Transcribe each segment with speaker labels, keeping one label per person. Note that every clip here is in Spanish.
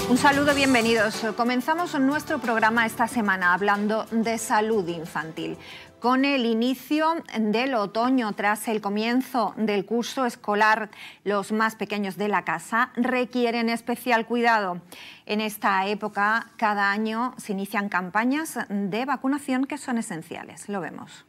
Speaker 1: Un saludo, bienvenidos. Comenzamos nuestro programa esta semana hablando de salud infantil. Con el inicio del otoño, tras el comienzo del curso escolar, los más pequeños de la casa requieren especial cuidado. En esta época, cada año se inician campañas de vacunación que son esenciales. Lo vemos.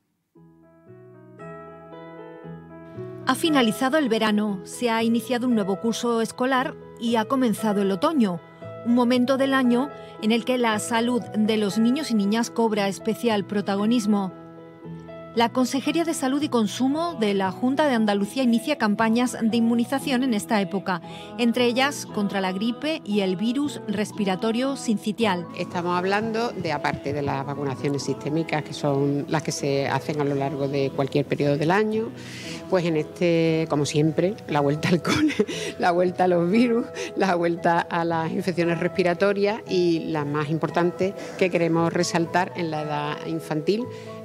Speaker 1: Ha finalizado el verano, se ha iniciado un nuevo curso escolar y ha comenzado el otoño, un momento del año en el que la salud de los niños y niñas cobra especial protagonismo. La Consejería de Salud y Consumo de la Junta de Andalucía inicia campañas de inmunización en esta época, entre ellas contra la gripe y el virus respiratorio sincitial.
Speaker 2: Estamos hablando de, aparte de las vacunaciones sistémicas, que son las que se hacen a lo largo de cualquier periodo del año, pues en este, como siempre, la vuelta al cole, la vuelta a los virus, la vuelta a las infecciones respiratorias y la más importante que queremos resaltar en la edad infantil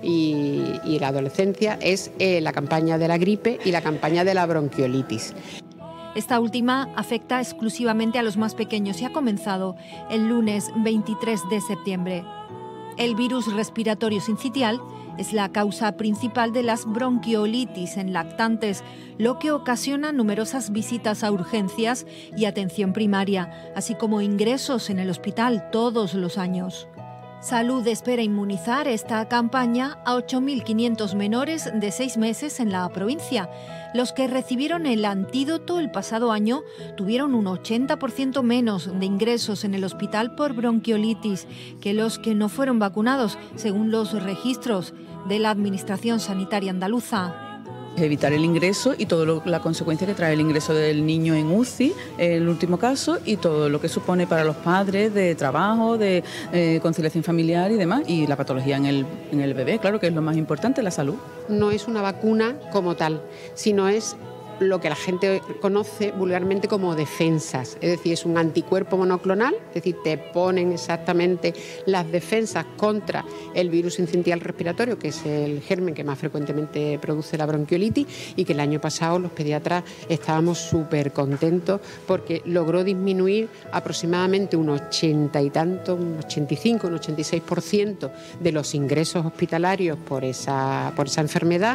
Speaker 2: y la adolescencia es la campaña de la gripe y la campaña de la bronquiolitis.
Speaker 1: Esta última afecta exclusivamente a los más pequeños y ha comenzado el lunes 23 de septiembre. El virus respiratorio sincitial es la causa principal de las bronquiolitis en lactantes, lo que ocasiona numerosas visitas a urgencias y atención primaria, así como ingresos en el hospital todos los años. Salud espera inmunizar esta campaña a 8.500 menores de 6 meses en la provincia. Los que recibieron el antídoto el pasado año tuvieron un 80% menos de ingresos en el hospital por bronquiolitis que los que no fueron vacunados, según los registros de la Administración Sanitaria Andaluza.
Speaker 3: Evitar el ingreso y toda la consecuencia que trae el ingreso del niño en UCI, en el último caso, y todo lo que supone para los padres de trabajo, de conciliación familiar y demás, y la patología en el bebé, claro que es lo más importante, la salud.
Speaker 2: No es una vacuna como tal, sino es lo que la gente conoce vulgarmente como defensas, es decir, es un anticuerpo monoclonal, es decir, te ponen exactamente las defensas contra el virus sincitial respiratorio, que es el germen que más frecuentemente produce la bronquiolitis y que el año pasado los pediatras estábamos súper contentos porque logró disminuir aproximadamente un 80 y tanto, un 85, un 86% de los ingresos hospitalarios por esa enfermedad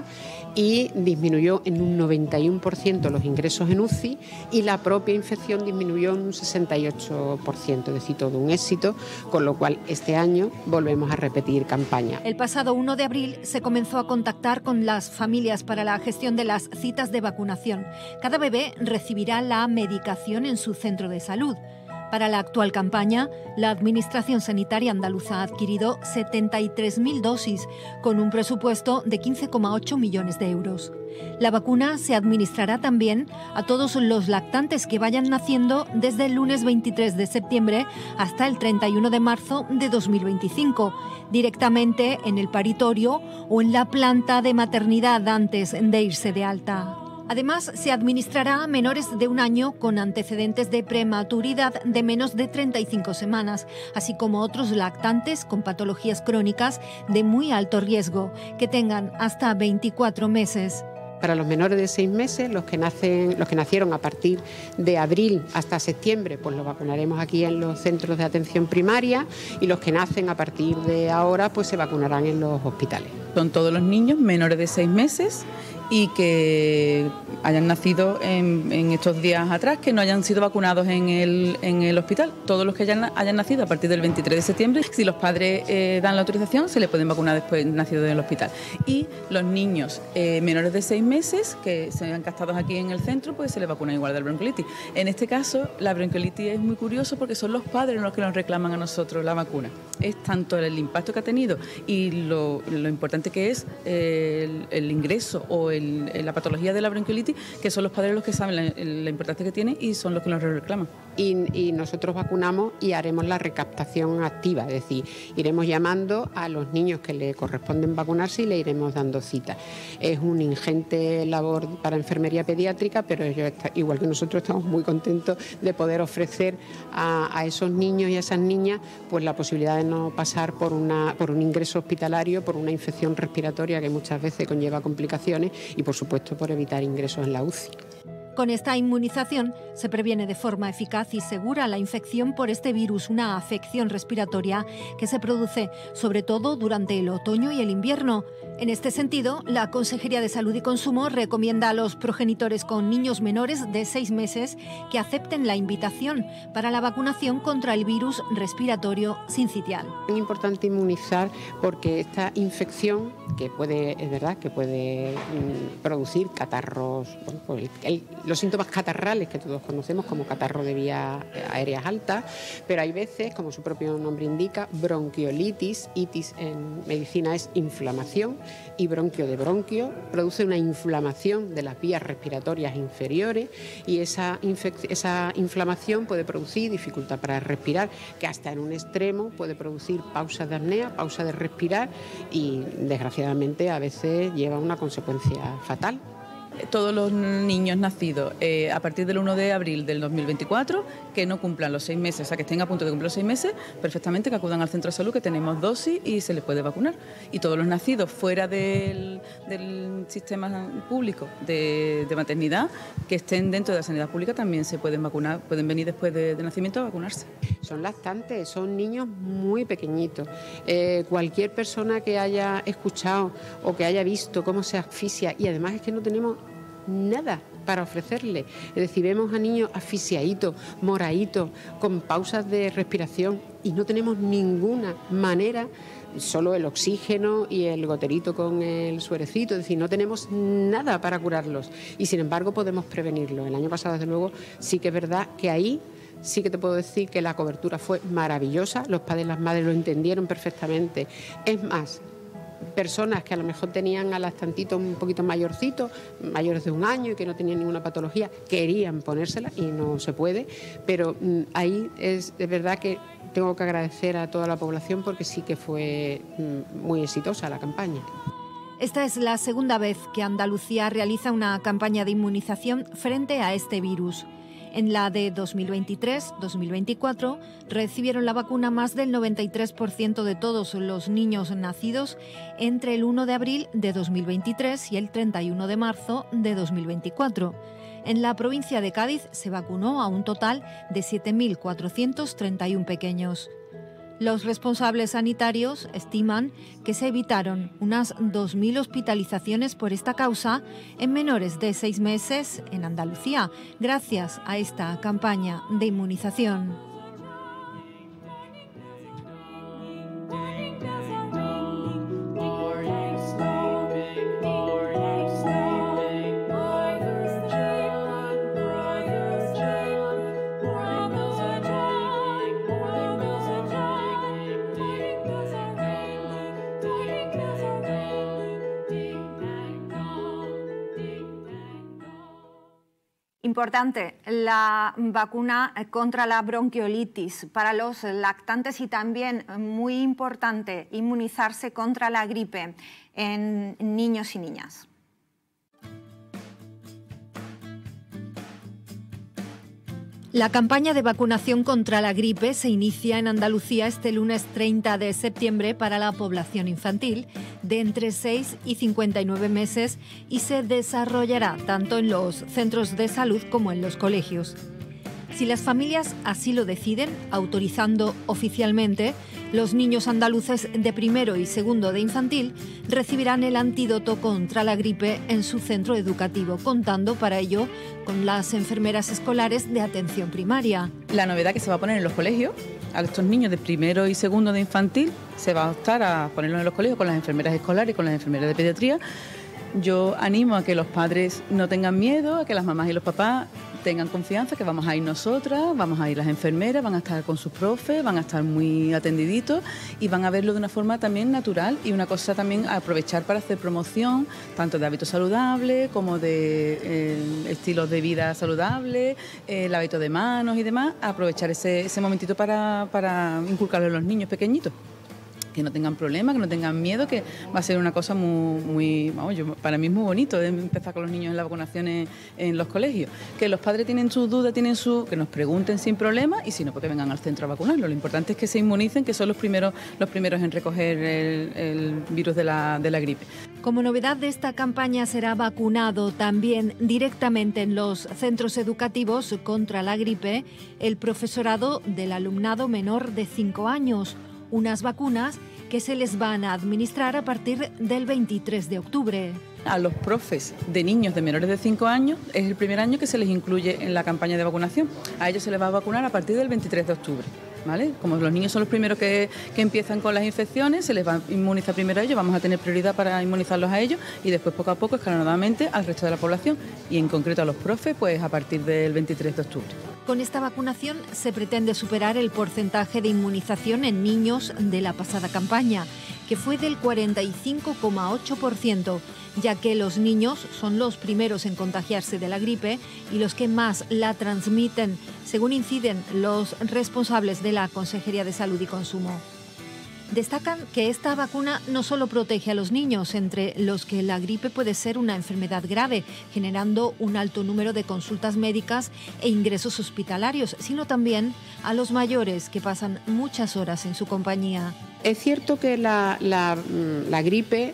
Speaker 2: y disminuyó en un 91% los ingresos en UCI y la propia infección disminuyó en un 68%, es decir, todo un éxito, con lo cual este año volvemos a repetir campaña.
Speaker 1: El pasado 1 de abril se comenzó a contactar con las familias para la gestión de las citas de vacunación. Cada bebé recibirá la medicación en su centro de salud. Para la actual campaña, la Administración Sanitaria Andaluza ha adquirido 73.000 dosis, con un presupuesto de 15,8 millones de euros. La vacuna se administrará también a todos los lactantes que vayan naciendo desde el lunes 23 de septiembre hasta el 31 de marzo de 2025, directamente en el paritorio o en la planta de maternidad antes de irse de alta. Además, se administrará a menores de 1 año con antecedentes de prematuridad de menos de 35 semanas, así como otros lactantes con patologías crónicas de muy alto riesgo, que tengan hasta 24 meses.
Speaker 2: Para los menores de 6 meses, los que nacieron a partir de abril hasta septiembre, pues los vacunaremos aquí en los centros de atención primaria y los que nacen a partir de ahora, pues se vacunarán en los hospitales.
Speaker 3: Son todos los niños menores de 6 meses y que hayan nacido en estos días atrás, que no hayan sido vacunados en el hospital. Todos los que hayan nacido a partir del 23 de septiembre, si los padres dan la autorización, se les pueden vacunar después nacidos en el hospital. Y los niños menores de 6 meses, que se han captado aquí en el centro, pues se les vacuna igual de la bronquiolitis. En este caso, la bronquiolitis es muy curioso porque son los padres los que nos reclaman a nosotros la vacuna. Es tanto el impacto que ha tenido y lo importante que es el ingreso o la patología de la bronquiolitis, que son los padres los que saben la importancia que tiene y son los que nos reclaman.
Speaker 2: Y nosotros vacunamos y haremos la recaptación activa, es decir, iremos llamando a los niños que le corresponden vacunarse y le iremos dando cita. Es un ingente labor para enfermería pediátrica, pero ellos, igual que nosotros, estamos muy contentos de poder ofrecer a esos niños y a esas niñas pues la posibilidad de no pasar por un ingreso hospitalario, por una infección respiratoria que muchas veces conlleva complicaciones y, por supuesto, por evitar ingresos en la UCI.
Speaker 1: Con esta inmunización se previene de forma eficaz y segura la infección por este virus, una afección respiratoria que se produce sobre todo durante el otoño y el invierno. En este sentido, la Consejería de Salud y Consumo recomienda a los progenitores con niños menores de 6 meses que acepten la invitación para la vacunación contra el virus respiratorio sincitial.
Speaker 2: Es importante inmunizar porque esta infección, que puede producir catarros, los síntomas catarrales que todos conocemos como catarro de vías aéreas altas, pero hay veces, como su propio nombre indica, bronquiolitis. Itis en medicina es inflamación, y bronquio de bronquio produce una inflamación de las vías respiratorias inferiores, y esa inflamación puede producir dificultad para respirar, que hasta en un extremo puede producir pausas de apnea, pausa de respirar, y desgraciadamente a veces lleva a una consecuencia fatal.
Speaker 3: Todos los niños nacidos a partir del 1 de abril del 2024 que no cumplan los 6 meses, o sea, que estén a punto de cumplir los 6 meses, perfectamente que acudan al centro de salud, que tenemos dosis y se les puede vacunar. Y todos los nacidos fuera del sistema público de maternidad, que estén dentro de la sanidad pública, también se pueden vacunar, pueden venir después de nacimiento a vacunarse.
Speaker 2: Son lactantes, son niños muy pequeñitos. Cualquier persona que haya escuchado o que haya visto cómo se asfixia, y además es que no tenemos nada para ofrecerle. Es decir, vemos a niños asfixiaditos, moraditos, con pausas de respiración, y no tenemos ninguna manera, solo el oxígeno y el goterito con el suerecito, es decir, no tenemos nada para curarlos, y sin embargo podemos prevenirlo. El año pasado, desde luego, sí que es verdad que ahí sí que te puedo decir que la cobertura fue maravillosa, los padres y las madres lo entendieron perfectamente. Es más, personas que a lo mejor tenían a lactantitos un poquito mayorcitos, mayores de 1 año y que no tenían ninguna patología, querían ponérsela y no se puede, pero ahí es verdad que tengo que agradecer a toda la población porque sí que fue muy exitosa la campaña.
Speaker 1: Esta es la segunda vez que Andalucía realiza una campaña de inmunización frente a este virus. En la de 2023-2024 recibieron la vacuna más del 93% de todos los niños nacidos entre el 1 de abril de 2023 y el 31 de marzo de 2024. En la provincia de Cádiz se vacunó a un total de 7.431 pequeños. Los responsables sanitarios estiman que se evitaron unas 2.000 hospitalizaciones por esta causa en menores de 6 meses en Andalucía, gracias a esta campaña de inmunización. Importante, la vacuna contra la bronquiolitis para los lactantes, y también muy importante inmunizarse contra la gripe en niños y niñas. La campaña de vacunación contra la gripe se inicia en Andalucía este lunes 30 de septiembre para la población infantil de entre 6 y 59 meses y se desarrollará tanto en los centros de salud como en los colegios. Si las familias así lo deciden, autorizando oficialmente, los niños andaluces de primero y segundo de infantil recibirán el antídoto contra la gripe en su centro educativo, contando para ello con las enfermeras escolares de atención primaria.
Speaker 3: La novedad que se va a poner en los colegios, a estos niños de primero y segundo de infantil, se va a optar a ponerlos en los colegios con las enfermeras escolares y con las enfermeras de pediatría. Yo animo a que los padres no tengan miedo, a que las mamás y los papás tengan confianza, que vamos a ir nosotras, vamos a ir las enfermeras, van a estar con sus profes, van a estar muy atendiditos y van a verlo de una forma también natural, y una cosa también a aprovechar para hacer promoción tanto de hábitos saludables como de estilos de vida saludables, el hábito de manos y demás, aprovechar ese momentito para inculcarlo a los niños pequeñitos. Que no tengan problemas, que no tengan miedo, que va a ser una cosa para mí es muy bonito de empezar con los niños en la vacunación en los colegios. Que los padres tienen sus dudas, que nos pregunten sin problema, y si no, pues que vengan al centro a vacunarlo. Lo importante es que se inmunicen, que son los primeros en recoger el virus de la gripe.
Speaker 1: Como novedad de esta campaña será vacunado también directamente en los centros educativos contra la gripe el profesorado del alumnado menor de 5 años, unas vacunas que se les van a administrar a partir del 23 de octubre.
Speaker 3: A los profes de niños de menores de 5 años es el primer año que se les incluye en la campaña de vacunación. A ellos se les va a vacunar a partir del 23 de octubre. ¿Vale? Como los niños son los primeros que empiezan con las infecciones, se les va a inmunizar primero a ellos, vamos a tener prioridad para inmunizarlos a ellos y después poco a poco, escalonadamente, al resto de la población y en concreto a los profes, pues a partir del 23 de octubre.
Speaker 1: Con esta vacunación se pretende superar el porcentaje de inmunización en niños de la pasada campaña, que fue del 45,8%, ya que los niños son los primeros en contagiarse de la gripe y los que más la transmiten, según inciden los responsables de la Consejería de Salud y Consumo. Destacan que esta vacuna no solo protege a los niños, entre los que la gripe puede ser una enfermedad grave, generando un alto número de consultas médicas e ingresos hospitalarios, sino también a los mayores, que pasan muchas horas en su compañía.
Speaker 2: Es cierto que la gripe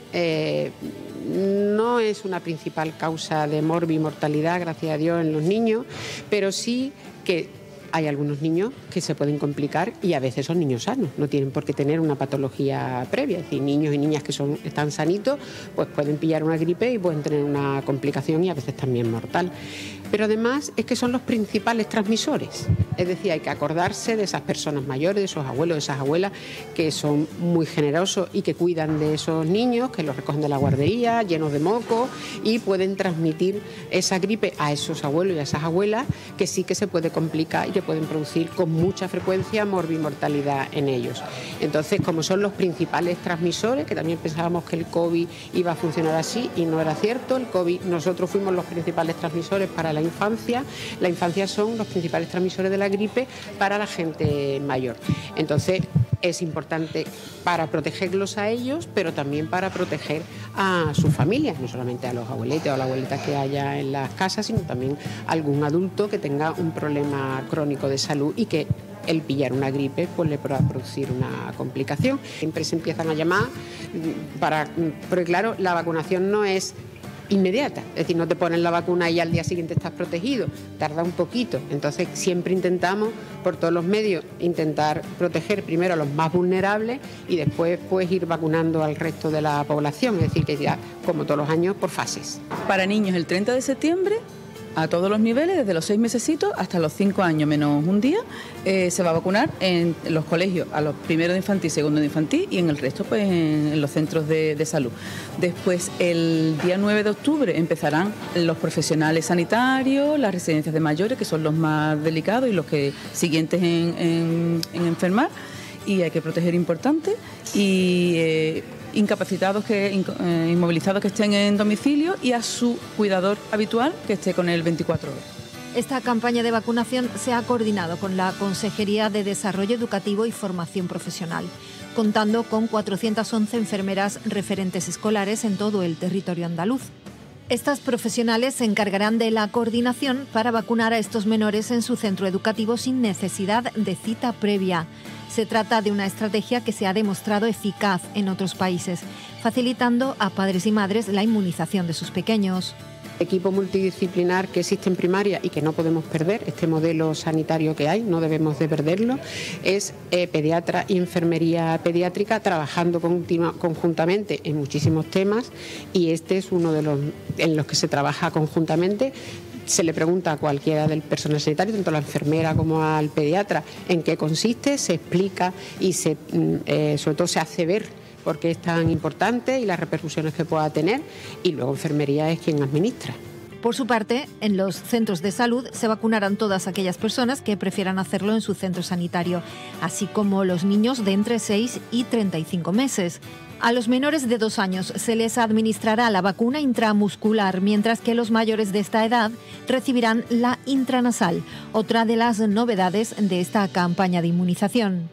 Speaker 2: no es una principal causa de morbimortalidad, gracias a Dios, en los niños, pero sí que hay algunos niños que se pueden complicar y a veces son niños sanos, no tienen por qué tener una patología previa. Es decir, niños y niñas que están sanitos, pues pueden pillar una gripe y pueden tener una complicación y a veces también mortal. Pero además es que son los principales transmisores. Es decir, hay que acordarse de esas personas mayores, de esos abuelos, de esas abuelas que son muy generosos y que cuidan de esos niños, que los recogen de la guardería, llenos de moco, y pueden transmitir esa gripe a esos abuelos y a esas abuelas, que sí que se puede complicar y que pueden producir con mucha frecuencia morbimortalidad en ellos. Entonces, como son los principales transmisores, que también pensábamos que el COVID iba a funcionar así y no era cierto, el COVID, nosotros fuimos los principales transmisores para la infancia son los principales transmisores de la gripe para la gente mayor. Entonces, es importante para protegerlos a ellos, pero también para proteger a sus familias, no solamente a los abuelitos o a la abuelita que haya en las casas, sino también a algún adulto que tenga un problema crónico de salud y que el pillar una gripe pues le pueda producir una complicación. Siempre se empiezan a llamar porque claro, la vacunación no es inmediata, es decir, no te ponen la vacuna y al día siguiente estás protegido, tarda un poquito. Entonces siempre intentamos por todos los medios intentar proteger primero a los más vulnerables y después pues ir vacunando al resto de la población, es decir, que ya como todos los años por fases.
Speaker 3: Para niños el 30 de septiembre a todos los niveles, desde los 6 mesecitos hasta los 5 años menos un día, se va a vacunar en los colegios, a los primeros de infantil, segundo de infantil y en el resto pues en los centros de salud. Después, el día 9 de octubre empezarán los profesionales sanitarios, las residencias de mayores, que son los más delicados y los que siguientes en enfermar, y hay que proteger importante, y incapacitados, inmovilizados que estén en domicilio, y a su cuidador habitual que esté con él 24 horas.
Speaker 1: Esta campaña de vacunación se ha coordinado con la Consejería de Desarrollo Educativo y Formación Profesional, contando con 411 enfermeras referentes escolares en todo el territorio andaluz. Estas profesionales se encargarán de la coordinación para vacunar a estos menores en su centro educativo sin necesidad de cita previa. Se trata de una estrategia que se ha demostrado eficaz en otros países, facilitando a padres y madres la inmunización de sus pequeños.
Speaker 2: Equipo multidisciplinar que existe en primaria y que no podemos perder, este modelo sanitario que hay, no debemos de perderlo, es pediatra y enfermería pediátrica trabajando conjuntamente en muchísimos temas, y este es uno de los en los que se trabaja conjuntamente. Se le pregunta a cualquiera del personal sanitario, tanto a la enfermera como al pediatra, en qué consiste, se explica y sobre todo se hace ver por qué es tan importante y las repercusiones que pueda tener, y luego enfermería es quien administra.
Speaker 1: Por su parte, en los centros de salud se vacunarán todas aquellas personas que prefieran hacerlo en su centro sanitario, así como los niños de entre 6 y 35 meses. A los menores de 2 años se les administrará la vacuna intramuscular, mientras que los mayores de esta edad recibirán la intranasal, otra de las novedades de esta campaña de inmunización.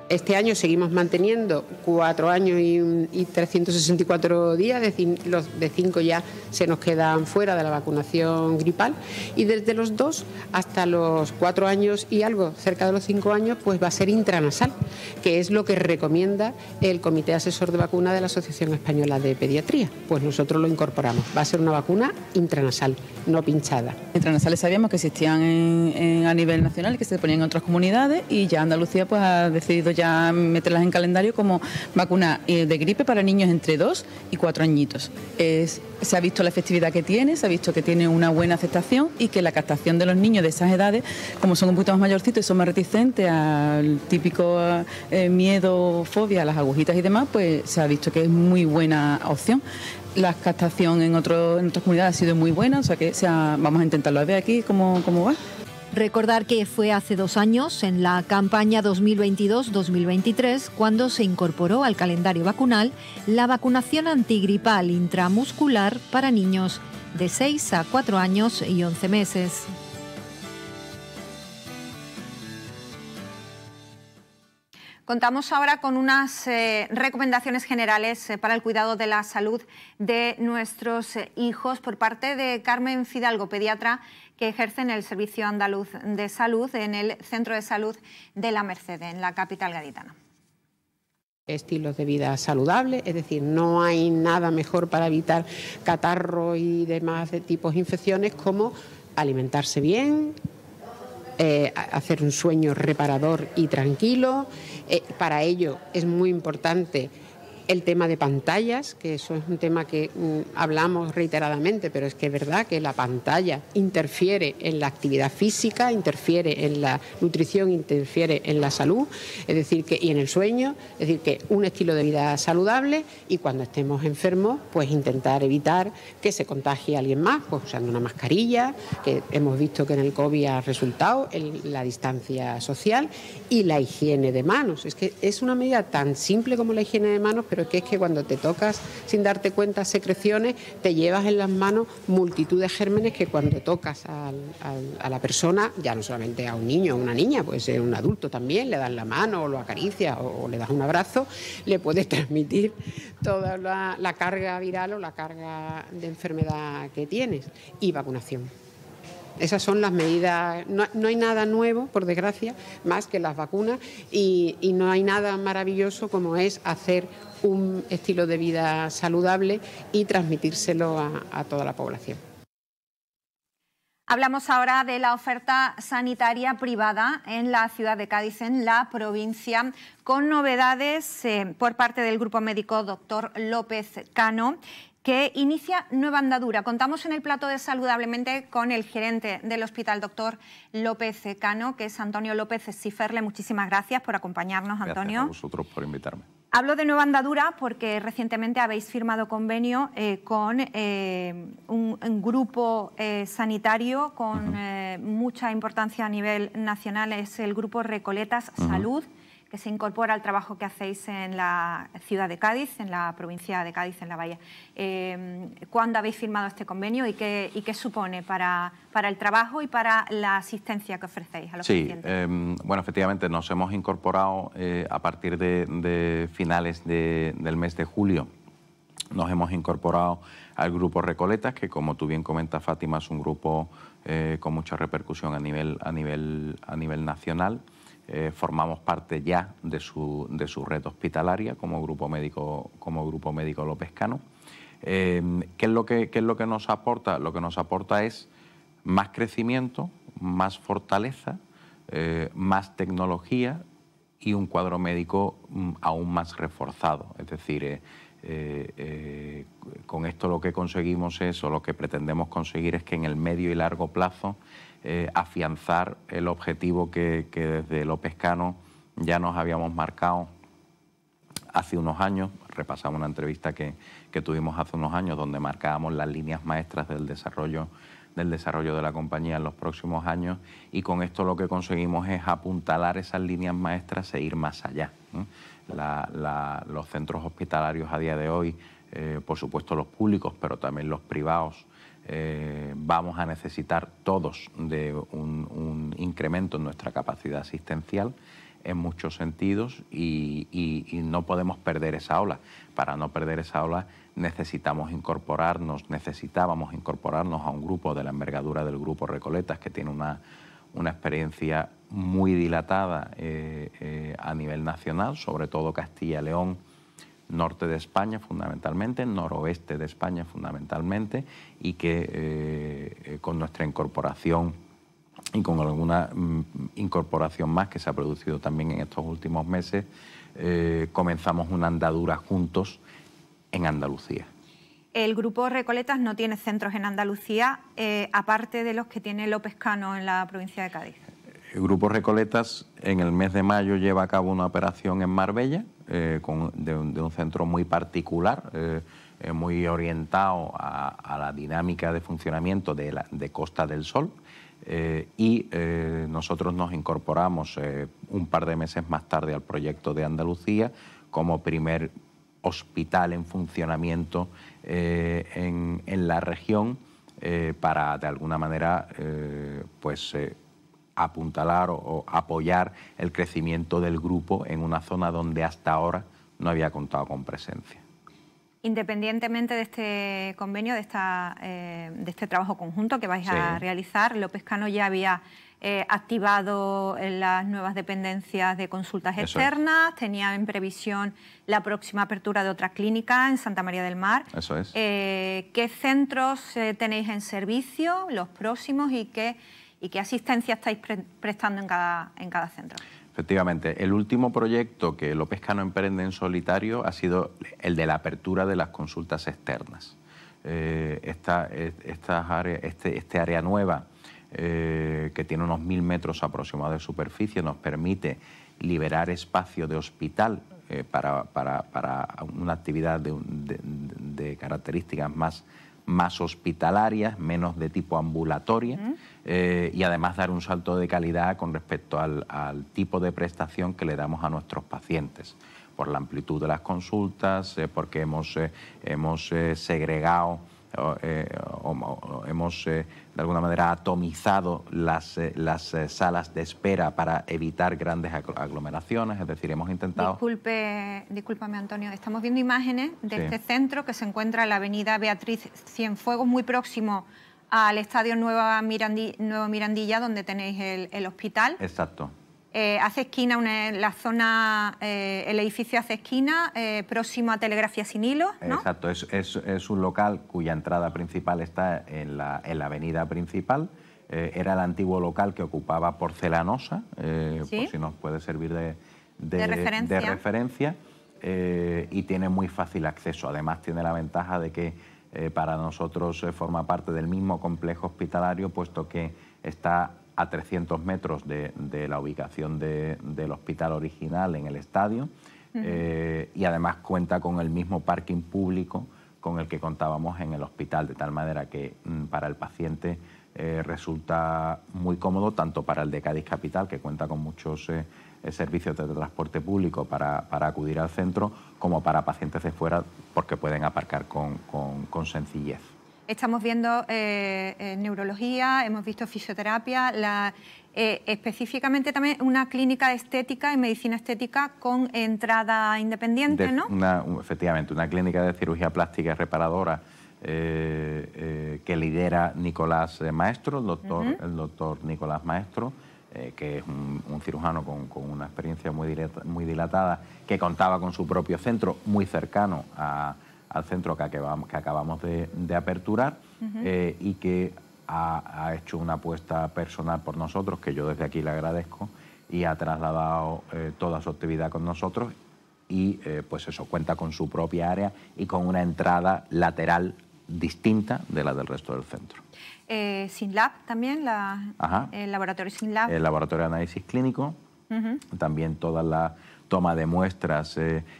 Speaker 2: Este año seguimos manteniendo 4 años y 364 días, es decir, los de 5 ya se nos quedan fuera de la vacunación gripal, y desde los 2 hasta los 4 años y algo, cerca de los 5 años, pues va a ser intranasal, que es lo que recomienda el Comité Asesor de Vacuna de la Asociación Española de Pediatría. Pues nosotros lo incorporamos, va a ser una vacuna intranasal, no pinchada.
Speaker 3: Intranasales sabíamos que existían a nivel nacional, que se ponían en otras comunidades, y ya Andalucía pues ha decidido ya meterlas en calendario como vacuna de gripe para niños entre 2 y 4 añitos. Se ha visto la efectividad que tiene, se ha visto que tiene una buena aceptación y que la captación de los niños de esas edades, como son un poquito más mayorcitos y son más reticentes al típico miedo, fobia a las agujitas y demás, pues se ha visto que es muy buena opción. La captación en otras comunidades ha sido muy buena, o sea que vamos a intentarlo a ver aquí cómo va.
Speaker 1: Recordar que fue hace 2 años, en la campaña 2022-2023, cuando se incorporó al calendario vacunal la vacunación antigripal intramuscular para niños de 6 a 4 años y 11 meses. Contamos ahora con unas recomendaciones generales para el cuidado de la salud de nuestros hijos por parte de Carmen Fidalgo, pediatra que ejerce en el Servicio Andaluz de Salud en el Centro de Salud de La Merced, en la capital gaditana.
Speaker 2: Estilos de vida saludables, es decir, no hay nada mejor para evitar catarro y demás de tipos de infecciones como alimentarse bien, hacer un sueño reparador y tranquilo. Para ello es muy importante el tema de pantallas, que eso es un tema que hablamos reiteradamente, pero es que es verdad que la pantalla interfiere en la actividad física, interfiere en la nutrición, interfiere en la salud, es decir, y en el sueño, es decir, que un estilo de vida saludable, y cuando estemos enfermos, pues intentar evitar que se contagie a alguien más, pues usando una mascarilla, que hemos visto que en el COVID ha resultado, la distancia social y la higiene de manos. Es que es una medida tan simple como la higiene de manos, pero es que cuando te tocas sin darte cuenta secreciones, te llevas en las manos multitud de gérmenes que cuando tocas a la persona, ya no solamente a un niño o una niña, puede ser un adulto también, le das la mano o lo acaricias o le das un abrazo, le puedes transmitir toda la carga viral o la carga de enfermedad que tienes. Y vacunación. Esas son las medidas. No hay nada nuevo, por desgracia, más que las vacunas, y no hay nada maravilloso como es hacer un estilo de vida saludable y transmitírselo a toda la población.
Speaker 1: Hablamos ahora de la oferta sanitaria privada en la ciudad de Cádiz, en la provincia, con novedades por parte del Grupo Médico Dr. López Cano, que inicia nueva andadura. Contamos en el plato de Saludablemente con el gerente del hospital, doctor López Cano, que es Antonio López Ciferle. Muchísimas gracias por acompañarnos, Antonio.
Speaker 4: Gracias a vosotros por invitarme.
Speaker 1: Hablo de nueva andadura porque recientemente habéis firmado convenio con un grupo sanitario con mucha importancia a nivel nacional. Es el grupo Recoletas Salud, que se incorpora al trabajo que hacéis en la ciudad de Cádiz, en la provincia de Cádiz, en La Bahía. ¿Cuándo habéis firmado este convenio y qué supone para el trabajo y para la asistencia que ofrecéis a los pacientes?
Speaker 4: Bueno, efectivamente nos hemos incorporado a partir de finales del mes de julio. Nos hemos incorporado al grupo Recoletas, que como tú bien comentas, Fátima, es un grupo con mucha repercusión a nivel nacional. Formamos parte ya de su red hospitalaria como grupo médico López Cano. ¿Qué es lo que nos aporta? Lo que nos aporta es más crecimiento, más fortaleza, más tecnología y un cuadro médico aún más reforzado. Es decir, con esto lo que conseguimos o lo que pretendemos conseguir es que en el medio y largo plazo afianzar el objetivo que desde López Cano ya nos habíamos marcado hace unos años. Repasamos una entrevista que tuvimos hace unos años donde marcábamos las líneas maestras del desarrollo de la compañía en los próximos años, y con esto lo que conseguimos es apuntalar esas líneas maestras e ir más allá. Los centros hospitalarios a día de hoy, por supuesto los públicos, pero también los privados, vamos a necesitar todos de un incremento en nuestra capacidad asistencial. en muchos sentidos y no podemos perder esa ola. Para no perder esa ola necesitábamos incorporarnos a un grupo de la envergadura del Grupo Recoletas, que tiene una experiencia muy dilatada a nivel nacional, sobre todo Castilla y León, norte de España fundamentalmente, noroeste de España fundamentalmente, y que con nuestra incorporación y con alguna incorporación más que se ha producido también en estos últimos meses, comenzamos una andadura juntos en Andalucía.
Speaker 5: El Grupo Recoletas no tiene centros en Andalucía, aparte de los que tiene López Cano en la provincia de Cádiz.
Speaker 4: El Grupo Recoletas en el mes de mayo lleva a cabo una operación en Marbella, de un centro muy particular, muy orientado a la dinámica de funcionamiento de Costa del Sol, y nosotros nos incorporamos un par de meses más tarde al proyecto de Andalucía como primer hospital en funcionamiento en la región, para de alguna manera apuntalar o apoyar el crecimiento del grupo en una zona donde hasta ahora no había contado con presencia.
Speaker 5: Independientemente de este convenio, de este trabajo conjunto que vais a realizar, López Cano ya había activado las nuevas dependencias de consultas externas, tenía en previsión la próxima apertura de otra clínica en Santa María del Mar.
Speaker 4: Eso es.
Speaker 5: ¿Qué centros tenéis en servicio, los próximos, y qué asistencia estáis prestando en cada centro?
Speaker 4: Efectivamente, el último proyecto que López Cano emprende en solitario ha sido el de la apertura de las consultas externas. Este área nueva, que tiene unos 1000 metros aproximados de superficie, nos permite liberar espacio de hospital para una actividad de características más hospitalarias, menos de tipo ambulatoria, y además dar un salto de calidad con respecto al tipo de prestación que le damos a nuestros pacientes, por la amplitud de las consultas, porque hemos segregado, hemos de alguna manera atomizado las salas de espera para evitar grandes aglomeraciones, es decir, hemos intentado...
Speaker 5: Discúlpame, Antonio, estamos viendo imágenes de este centro que se encuentra en la avenida Beatriz Cienfuegos, muy próximo al Estadio Nuevo Mirandilla, donde tenéis el hospital.
Speaker 4: Exacto.
Speaker 5: Hace esquina, el edificio hace esquina, próximo a Telegrafía Sin Hilos, ¿no?
Speaker 4: Exacto, es un local cuya entrada principal está en la avenida principal. Era el antiguo local que ocupaba Porcelanosa, por si nos puede servir de referencia, y tiene muy fácil acceso. Además tiene la ventaja de que para nosotros forma parte del mismo complejo hospitalario, puesto que está a 300 metros de la ubicación del hospital original en el estadio, y además cuenta con el mismo parking público con el que contábamos en el hospital, de tal manera que para el paciente resulta muy cómodo, tanto para el de Cádiz Capital, que cuenta con muchos servicios de transporte público para acudir al centro, como para pacientes de fuera, porque pueden aparcar con sencillez.
Speaker 5: Estamos viendo neurología, hemos visto fisioterapia, específicamente también una clínica de estética y medicina estética con entrada independiente, ¿no?
Speaker 4: Efectivamente, una clínica de cirugía plástica y reparadora que lidera Nicolás Maestro, el doctor Nicolás Maestro, que es un cirujano con una experiencia muy dilatada, que contaba con su propio centro muy cercano al centro que acabamos de aperturar, y que ha hecho una apuesta personal por nosotros, que yo desde aquí le agradezco, y ha trasladado toda su actividad con nosotros, y pues eso, cuenta con su propia área y con una entrada lateral distinta de la del resto del centro.
Speaker 5: SYNLAB también, el laboratorio SYNLAB.
Speaker 4: El laboratorio de análisis clínico, también toda la toma de muestras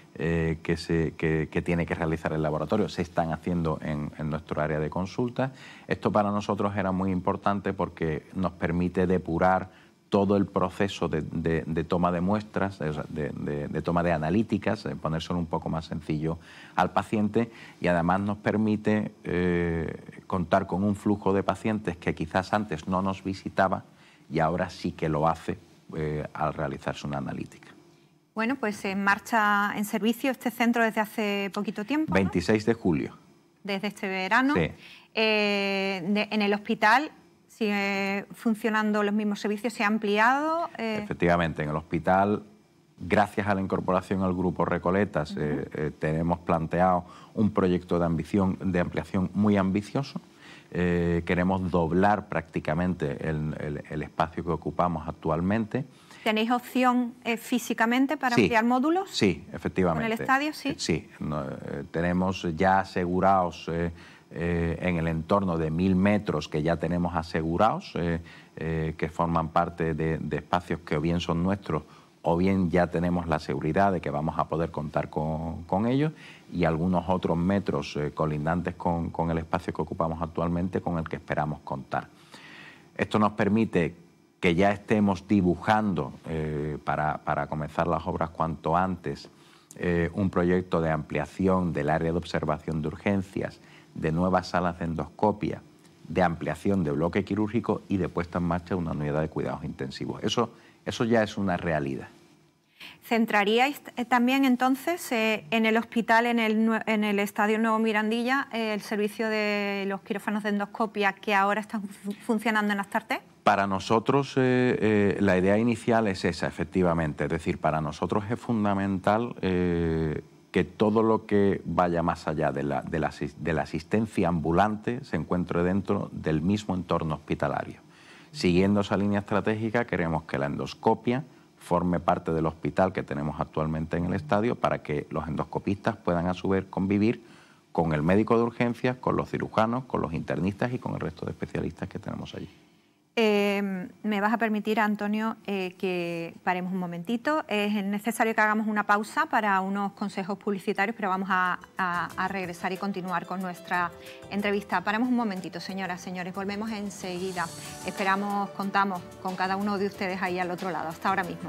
Speaker 4: que tiene que realizar el laboratorio se están haciendo en nuestro área de consulta. Esto para nosotros era muy importante porque nos permite depurar todo el proceso de toma de muestras, de toma de analíticas, ponérselo un poco más sencillo al paciente, y además nos permite contar con un flujo de pacientes que quizás antes no nos visitaba y ahora sí que lo hace al realizarse una analítica.
Speaker 5: Bueno, pues en marcha, en servicio este centro desde hace poquito tiempo, ¿no?
Speaker 4: 26 de julio.
Speaker 5: Desde este verano.
Speaker 4: Sí.
Speaker 5: En el hospital sigue funcionando los mismos servicios, ¿se ha ampliado?
Speaker 4: Efectivamente, en el hospital, gracias a la incorporación al Grupo Recoletas, tenemos planteado un proyecto de ampliación muy ambicioso. Queremos doblar prácticamente el espacio que ocupamos actualmente.
Speaker 5: ¿Tenéis opción físicamente para ampliar módulos?
Speaker 4: Sí, efectivamente.
Speaker 5: ¿Con el estadio? Sí.
Speaker 4: Sí, tenemos ya asegurados en el entorno de 1000 metros que ya tenemos asegurados, que forman parte de espacios que o bien son nuestros o bien ya tenemos la seguridad de que vamos a poder contar con ellos, y algunos otros metros colindantes con el espacio que ocupamos actualmente con el que esperamos contar. Esto nos permite que ya estemos dibujando para comenzar las obras cuanto antes un proyecto de ampliación del área de observación de urgencias, de nuevas salas de endoscopia, de ampliación de bloque quirúrgico y de puesta en marcha de una unidad de cuidados intensivos. Eso ya es una realidad.
Speaker 5: ¿Centraríais también entonces en el hospital, en el Estadio Nuevo Mirandilla, el servicio de los quirófanos de endoscopia que ahora están funcionando en Astarte?
Speaker 4: Para nosotros la idea inicial es esa, efectivamente. Es decir, para nosotros es fundamental que todo lo que vaya más allá de la asistencia ambulante se encuentre dentro del mismo entorno hospitalario. Siguiendo esa línea estratégica, queremos que la endoscopia forme parte del hospital que tenemos actualmente en el estadio para que los endoscopistas puedan a su vez convivir con el médico de urgencias, con los cirujanos, con los internistas y con el resto de especialistas que tenemos allí.
Speaker 5: Me vas a permitir, Antonio, que paremos un momentito. Es necesario que hagamos una pausa para unos consejos publicitarios, pero vamos a regresar y continuar con nuestra entrevista. Paremos un momentito, señoras, señores, volvemos enseguida. Esperamos, contamos con cada uno de ustedes ahí al otro lado. Hasta ahora mismo.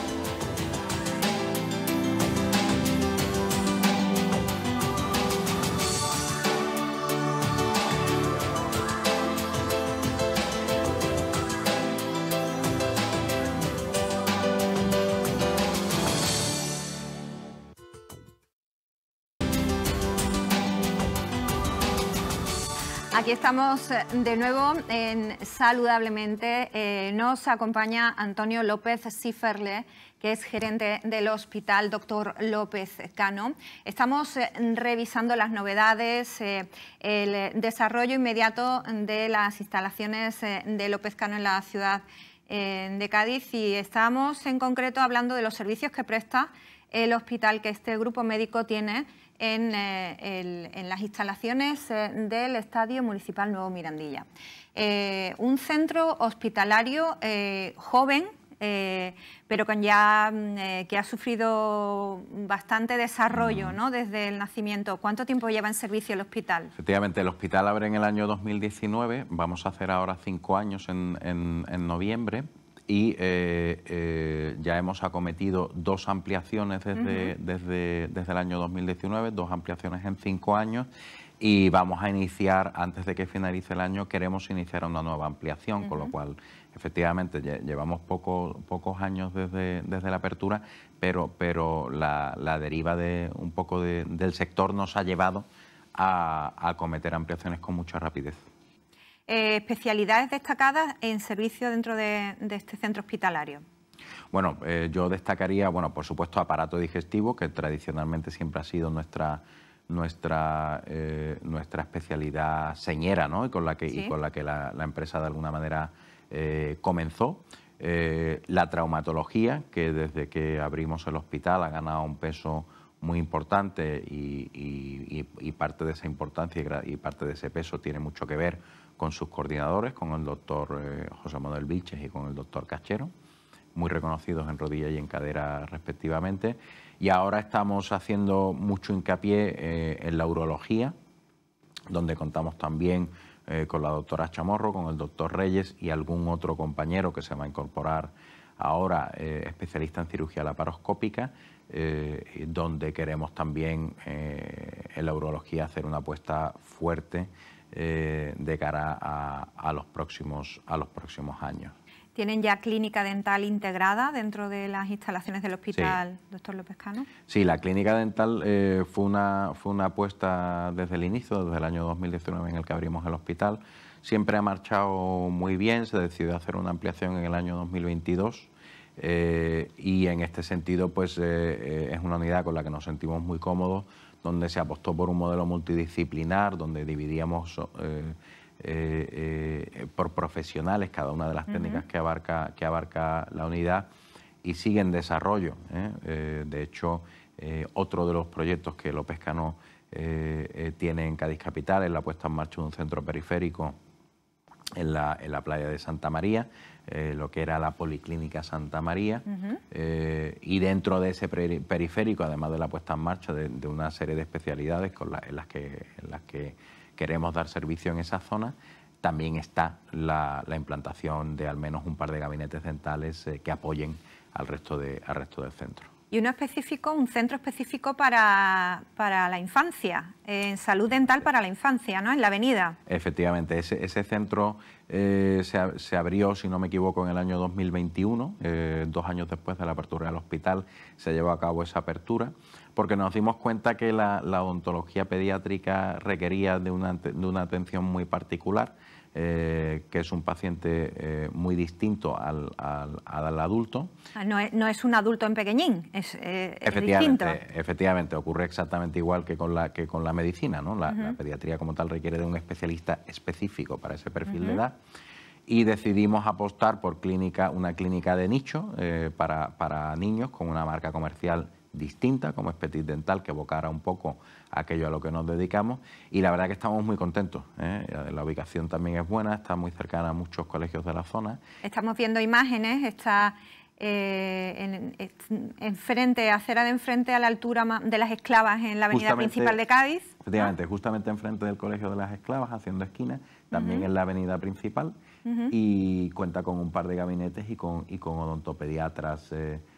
Speaker 5: Aquí estamos de nuevo en Saludablemente. Nos acompaña Antonio López Ciferle, que es gerente del Hospital Dr. López Cano. Estamos revisando las novedades, el desarrollo inmediato de las instalaciones de López Cano en la ciudad de Cádiz, y estamos en concreto hablando de los servicios que presta el hospital que este grupo médico tiene en las instalaciones del Estadio Municipal Nuevo Mirandilla. Un centro hospitalario joven, pero con ya que ha sufrido bastante desarrollo, ¿no?, desde el nacimiento. ¿Cuánto tiempo lleva en servicio el hospital?
Speaker 4: Efectivamente, el hospital abre en el año 2019, vamos a hacer ahora 5 años en noviembre. Y ya hemos acometido 2 ampliaciones desde el año 2019, 2 ampliaciones en 5 años, y vamos a iniciar, antes de que finalice el año, queremos iniciar una nueva ampliación, con lo cual, efectivamente, llevamos pocos años desde la apertura, pero la deriva un poco del sector nos ha llevado a acometer ampliaciones con mucha rapidez.
Speaker 5: Especialidades destacadas en servicio dentro de este centro hospitalario.
Speaker 4: Bueno, yo destacaría, bueno, por supuesto, aparato digestivo, que tradicionalmente siempre ha sido nuestra especialidad señera, ¿no?, y con la que la empresa de alguna manera comenzó. La traumatología, que desde que abrimos el hospital ha ganado un peso muy importante, y parte de esa importancia y parte de ese peso tiene mucho que ver con sus coordinadores, con el doctor José Manuel Vilches y con el doctor Cachero, muy reconocidos en rodilla y en cadera respectivamente. Y ahora estamos haciendo mucho hincapié en la urología, donde contamos también con la doctora Chamorro, con el doctor Reyes y algún otro compañero que se va a incorporar ahora, especialista en cirugía laparoscópica, donde queremos también en la urología hacer una apuesta fuerte de cara a los próximos años.
Speaker 5: ¿Tienen ya clínica dental integrada dentro de las instalaciones del hospital, doctor López Cano?
Speaker 4: Sí, la clínica dental fue una apuesta desde el inicio, desde el año 2019 en el que abrimos el hospital. Siempre ha marchado muy bien, se decidió hacer una ampliación en el año 2022 y en este sentido pues es una unidad con la que nos sentimos muy cómodos, donde se apostó por un modelo multidisciplinar, donde dividíamos por profesionales cada una de las técnicas que abarca la unidad, y sigue en desarrollo. De hecho, otro de los proyectos que López Cano tiene en Cádiz Capital es la puesta en marcha de un centro periférico en la playa de Santa María, lo que era la Policlínica Santa María, y dentro de ese periférico, además de la puesta en marcha de una serie de especialidades en las que queremos dar servicio en esa zona, también está la implantación de al menos un par de gabinetes dentales que apoyen al resto del centro.
Speaker 5: Y un centro específico para la infancia, en salud dental para la infancia, ¿no?, en la avenida.
Speaker 4: Efectivamente, ese centro se abrió, si no me equivoco, en el año 2021, 2 años después de la apertura del hospital se llevó a cabo esa apertura, porque nos dimos cuenta que la odontología pediátrica requería de una atención muy particular, que es un paciente muy distinto al adulto.
Speaker 5: No es un adulto en pequeñín, es distinto.
Speaker 4: Efectivamente, ocurre exactamente igual que con la medicina, ¿no? La pediatría como tal requiere de un especialista específico para ese perfil de edad, y decidimos apostar por una clínica de nicho para niños con una marca comercial distinta, como es Petit Dental, que evocara un poco aquello a lo que nos dedicamos, y la verdad que estamos muy contentos. La ubicación también es buena, está muy cercana a muchos colegios de la zona.
Speaker 5: Estamos viendo imágenes, está acera de enfrente, a la altura de las Esclavas, en la avenida principal de Cádiz.
Speaker 4: Efectivamente, justamente enfrente del Colegio de las Esclavas, haciendo esquina, también en la avenida principal, y cuenta con un par de gabinetes y con odontopediatras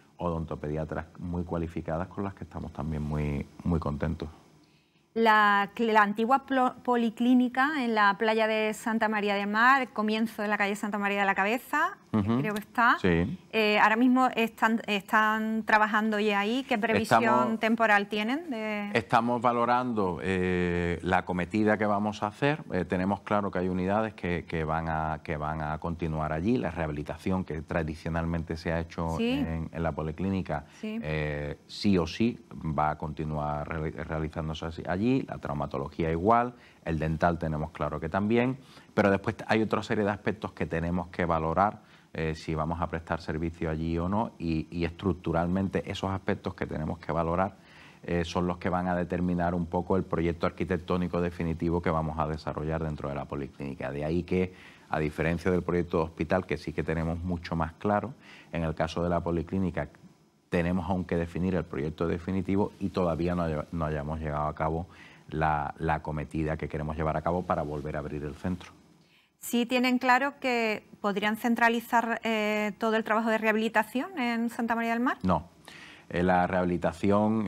Speaker 4: muy cualificadas, con las que estamos también muy contentos.
Speaker 5: La antigua policlínica en la playa de Santa María del Mar, comienzo de la calle Santa María de la Cabeza, creo que está.
Speaker 4: Sí.
Speaker 5: Ahora mismo están trabajando ya ahí. ¿Qué previsión temporal tienen?
Speaker 4: Estamos valorando la acometida que vamos a hacer. Tenemos claro que hay unidades que van a continuar allí. La rehabilitación que tradicionalmente se ha hecho en la policlínica, sí o sí va a continuar realizándose allí. La traumatología igual, el dental tenemos claro que también, pero después hay otra serie de aspectos que tenemos que valorar si vamos a prestar servicio allí o no, y estructuralmente esos aspectos que tenemos que valorar son los que van a determinar un poco el proyecto arquitectónico definitivo que vamos a desarrollar dentro de la policlínica. De ahí que, a diferencia del proyecto de hospital, que sí que tenemos mucho más claro, en el caso de la policlínica tenemos aún que definir el proyecto definitivo y todavía no hayamos llegado a cabo la acometida que queremos llevar a cabo para volver a abrir el centro.
Speaker 5: ¿Sí tienen claro que podrían centralizar todo el trabajo de rehabilitación en Santa María del Mar?
Speaker 4: No. La rehabilitación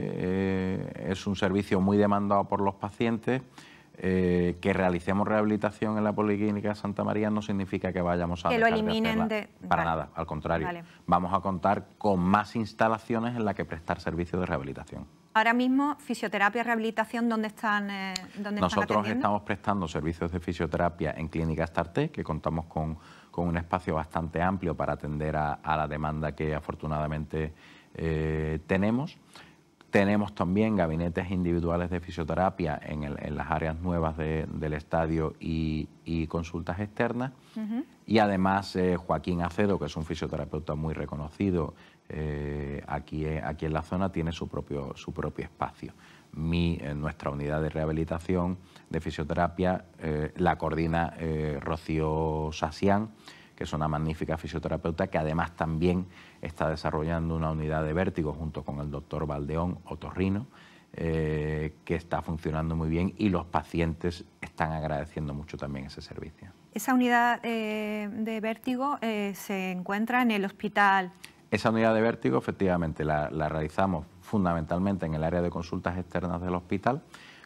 Speaker 4: es un servicio muy demandado por los pacientes. Que realicemos rehabilitación en la Policlínica de Santa María no significa que vayamos a dejar de hacerla. Para nada, al contrario. Vale. Vamos a contar con más instalaciones en las que prestar servicios de rehabilitación.
Speaker 5: Ahora mismo, fisioterapia, rehabilitación, ¿dónde están
Speaker 4: Nosotros estamos prestando servicios de fisioterapia en Clínica Astarte, que contamos con un espacio bastante amplio para atender a la demanda que afortunadamente tenemos. Tenemos también gabinetes individuales de fisioterapia en las áreas nuevas del estadio y consultas externas. Y además Joaquín Acedo, que es un fisioterapeuta muy reconocido aquí en la zona, tiene su propio espacio. Nuestra unidad de rehabilitación de fisioterapia la coordina Rocío Sasián, que es una magnífica fisioterapeuta que además también está desarrollando una unidad de vértigo junto con el doctor Valdeón, otorrino, que está funcionando muy bien, y los pacientes están agradeciendo mucho también ese servicio.
Speaker 5: ¿Esa unidad de vértigo se encuentra en el hospital?
Speaker 4: Esa unidad de vértigo efectivamente la realizamos fundamentalmente en el área de consultas externas del hospital,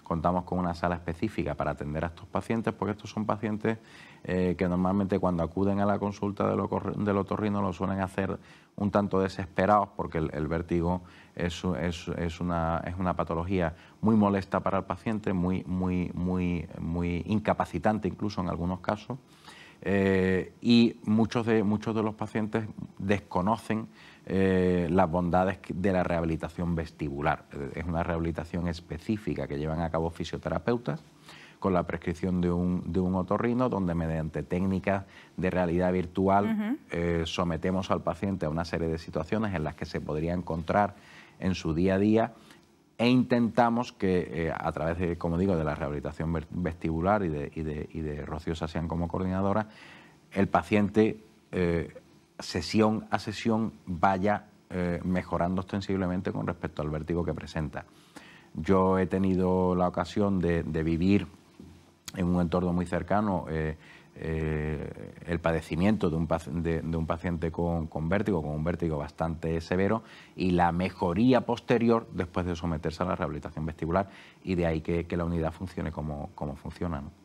Speaker 4: contamos con una sala específica para atender a estos pacientes, porque estos son pacientes que normalmente cuando acuden a la consulta del otorrino lo suelen hacer un tanto desesperados, porque el vértigo es una patología muy molesta para el paciente, muy incapacitante incluso en algunos casos, y muchos de los pacientes desconocen las bondades de la rehabilitación vestibular. Es una rehabilitación específica que llevan a cabo fisioterapeutas con la prescripción de un otorrino, donde mediante técnicas de realidad virtual sometemos al paciente a una serie de situaciones en las que se podría encontrar en su día a día, e intentamos que a través de, como digo, de la rehabilitación vestibular y de Rocío Sasián como coordinadora, el paciente sesión a sesión vaya mejorando ostensiblemente con respecto al vértigo que presenta. Yo he tenido la ocasión de vivir en un entorno muy cercano el padecimiento de un paciente con vértigo, con un vértigo bastante severo, y la mejoría posterior después de someterse a la rehabilitación vestibular, y de ahí que la unidad funcione como funciona, ¿no?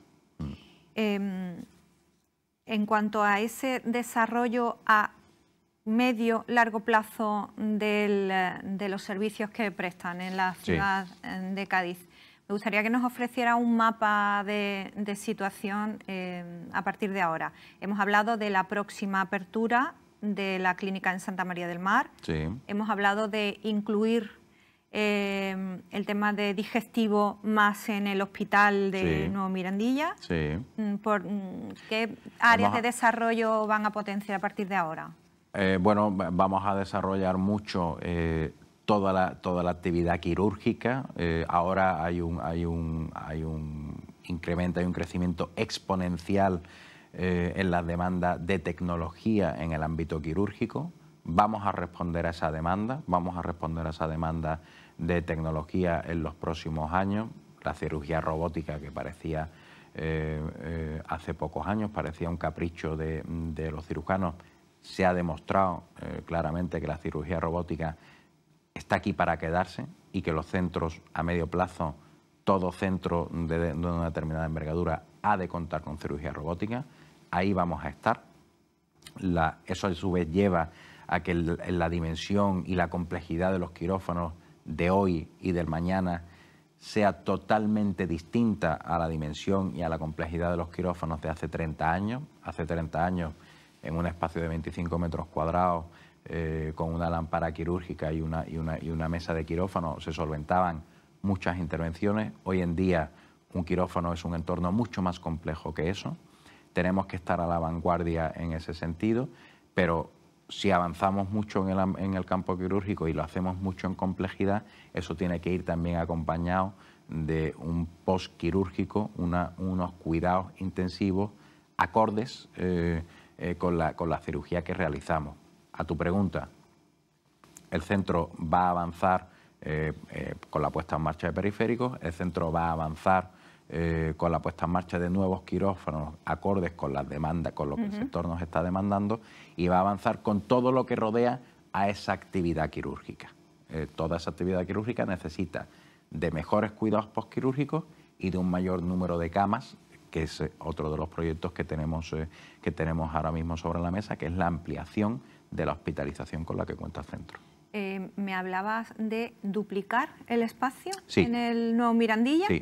Speaker 5: En cuanto a ese desarrollo a medio, largo plazo de los servicios que prestan en la ciudad de Cádiz, me gustaría que nos ofreciera un mapa de situación a partir de ahora. Hemos hablado de la próxima apertura de la clínica en Santa María del Mar.
Speaker 4: Sí.
Speaker 5: Hemos hablado de incluir el tema de digestivo más en el hospital de Nuevo Mirandilla.
Speaker 4: Sí.
Speaker 5: ¿Qué áreas de desarrollo van a potenciar a partir de ahora?
Speaker 4: Bueno, vamos a desarrollar mucho toda la actividad quirúrgica. Ahora hay un incremento, hay un crecimiento exponencial en la demanda de tecnología en el ámbito quirúrgico. Vamos a responder a esa demanda, de tecnología en los próximos años. La cirugía robótica, que parecía hace pocos años, parecía un capricho de los cirujanos, se ha demostrado claramente que la cirugía robótica está aquí para quedarse, y que los centros a medio plazo, todo centro de una determinada envergadura ha de contar con cirugía robótica. Ahí vamos a estar. Eso a su vez lleva a que la dimensión y la complejidad de los quirófanos de hoy y del mañana sea totalmente distinta a la dimensión y a la complejidad de los quirófanos de hace 30 años. Hace 30 años, en un espacio de 25 metros cuadrados, con una lámpara quirúrgica y una mesa de quirófano, se solventaban muchas intervenciones. Hoy en día un quirófano es un entorno mucho más complejo que eso. Tenemos que estar a la vanguardia en ese sentido, pero si avanzamos mucho en el campo quirúrgico y lo hacemos mucho en complejidad, eso tiene que ir también acompañado de un postquirúrgico, unos cuidados intensivos acordes con la cirugía que realizamos. A tu pregunta, el centro va a avanzar con la puesta en marcha de periféricos, el centro va a avanzar con la puesta en marcha de nuevos quirófanos acordes con las demandas, con lo que el sector nos está demandando, y va a avanzar con todo lo que rodea a esa actividad quirúrgica. Toda esa actividad quirúrgica necesita de mejores cuidados postquirúrgicos y de un mayor número de camas, que es otro de los proyectos que tenemos ahora mismo sobre la mesa, que es la ampliación de la hospitalización con la que cuenta el centro.
Speaker 5: ¿Me hablabas de duplicar el espacio
Speaker 4: Sí.
Speaker 5: en el Nuevo Mirandilla?
Speaker 4: Sí.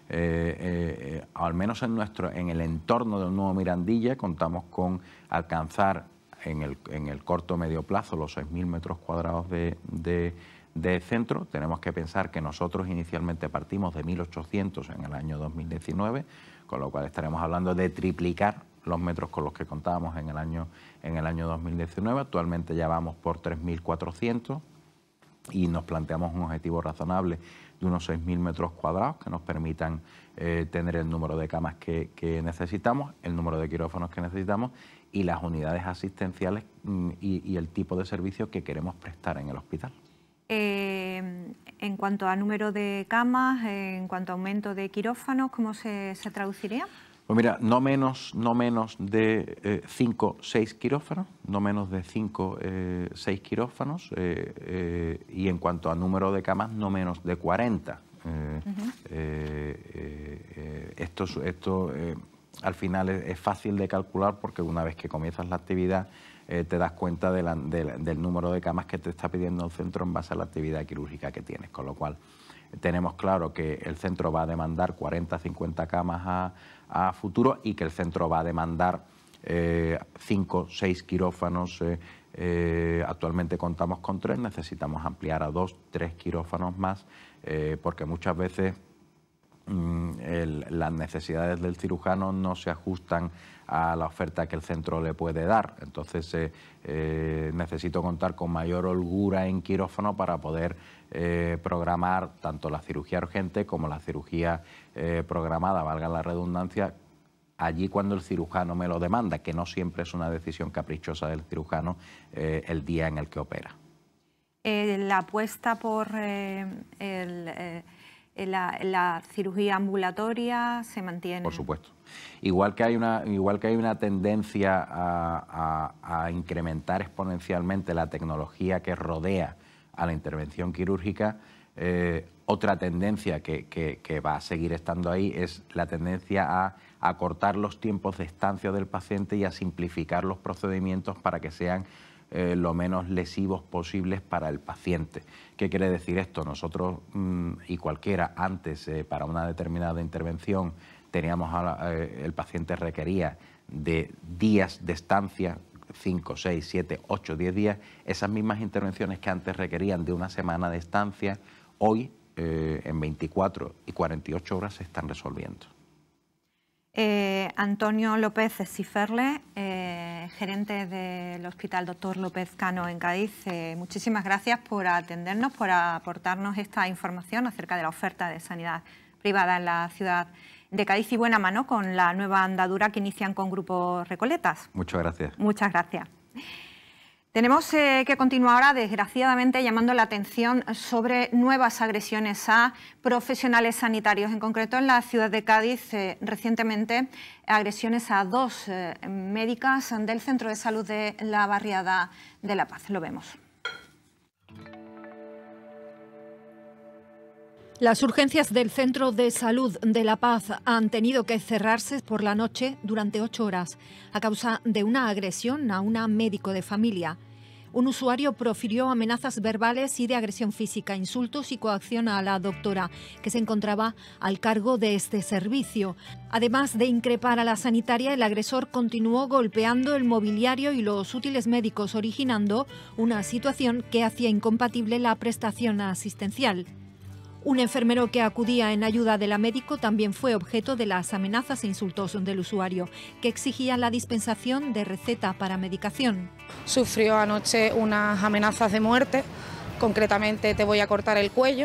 Speaker 4: Al menos en el entorno del Nuevo Mirandilla contamos con alcanzar en el corto medio plazo los 6.000 metros cuadrados de centro. Tenemos que pensar que nosotros inicialmente partimos de 1.800 en el año 2019, con lo cual estaremos hablando de triplicar los metros con los que contábamos en el año 2019. Actualmente ya vamos por 3.400 y nos planteamos un objetivo razonable de unos 6.000 metros cuadrados que nos permitan tener el número de camas que necesitamos, el número de quirófanos que necesitamos y las unidades asistenciales y el tipo de servicio que queremos prestar en el hospital.
Speaker 5: En cuanto a número de camas, en cuanto a aumento de quirófanos, ¿cómo se traduciría?
Speaker 4: Pues mira, no menos de 5 o 6 quirófanos, no menos de 5 6 quirófanos, y en cuanto a número de camas, no menos de 40. Esto al final es fácil de calcular, porque una vez que comienzas la actividad te das cuenta del número de camas que te está pidiendo el centro en base a la actividad quirúrgica que tienes, con lo cual tenemos claro que el centro va a demandar 40-50 camas a futuro, y que el centro va a demandar 5 o 6 quirófanos. Actualmente contamos con 3, necesitamos ampliar a 2 o 3 quirófanos más, porque muchas veces las necesidades del cirujano no se ajustan a la oferta que el centro le puede dar. Entonces necesito contar con mayor holgura en quirófano para poder programar tanto la cirugía urgente como la cirugía programada, valga la redundancia, allí cuando el cirujano me lo demanda, que no siempre es una decisión caprichosa del cirujano el día en el que opera.
Speaker 5: La apuesta por la cirugía ambulatoria se mantiene.
Speaker 4: Por supuesto. Igual que hay una tendencia a incrementar exponencialmente la tecnología que rodea a la intervención quirúrgica, otra tendencia que va a seguir estando ahí es la tendencia a acortar los tiempos de estancia del paciente y a simplificar los procedimientos para que sean lo menos lesivos posibles para el paciente. ¿Qué quiere decir esto? Nosotros y cualquiera antes para una determinada intervención teníamos el paciente requería de días de estancia, 5, 6, 7, 8, 10 días. Esas mismas intervenciones que antes requerían de una semana de estancia, hoy en 24 y 48 horas se están resolviendo.
Speaker 5: Antonio López Ciferle, gerente del Hospital Dr. López Cano en Cádiz, muchísimas gracias por atendernos, por aportarnos esta información acerca de la oferta de sanidad privada en la ciudad de Cádiz, y buena mano con la nueva andadura que inician con Grupo Recoletas.
Speaker 4: Muchas gracias.
Speaker 5: Muchas gracias. Tenemos que continuar ahora, desgraciadamente, llamando la atención sobre nuevas agresiones a profesionales sanitarios. En concreto, en la ciudad de Cádiz, recientemente, agresiones a 2 médicas del Centro de Salud de la Barriada de La Paz. Lo vemos.
Speaker 1: Las urgencias del Centro de Salud de La Paz han tenido que cerrarse por la noche durante 8 horas a causa de una agresión a una médico de familia. Un usuario profirió amenazas verbales y de agresión física, insultos y coacción a la doctora, que se encontraba al cargo de este servicio. Además de increpar a la sanitaria, el agresor continuó golpeando el mobiliario y los útiles médicos, originando una situación que hacía incompatible la prestación asistencial. Un enfermero que acudía en ayuda de la médico también fue objeto de las amenazas e insultos del usuario, que exigía la dispensación de receta para medicación.
Speaker 6: Sufrió anoche unas amenazas de muerte, concretamente te voy a cortar el cuello,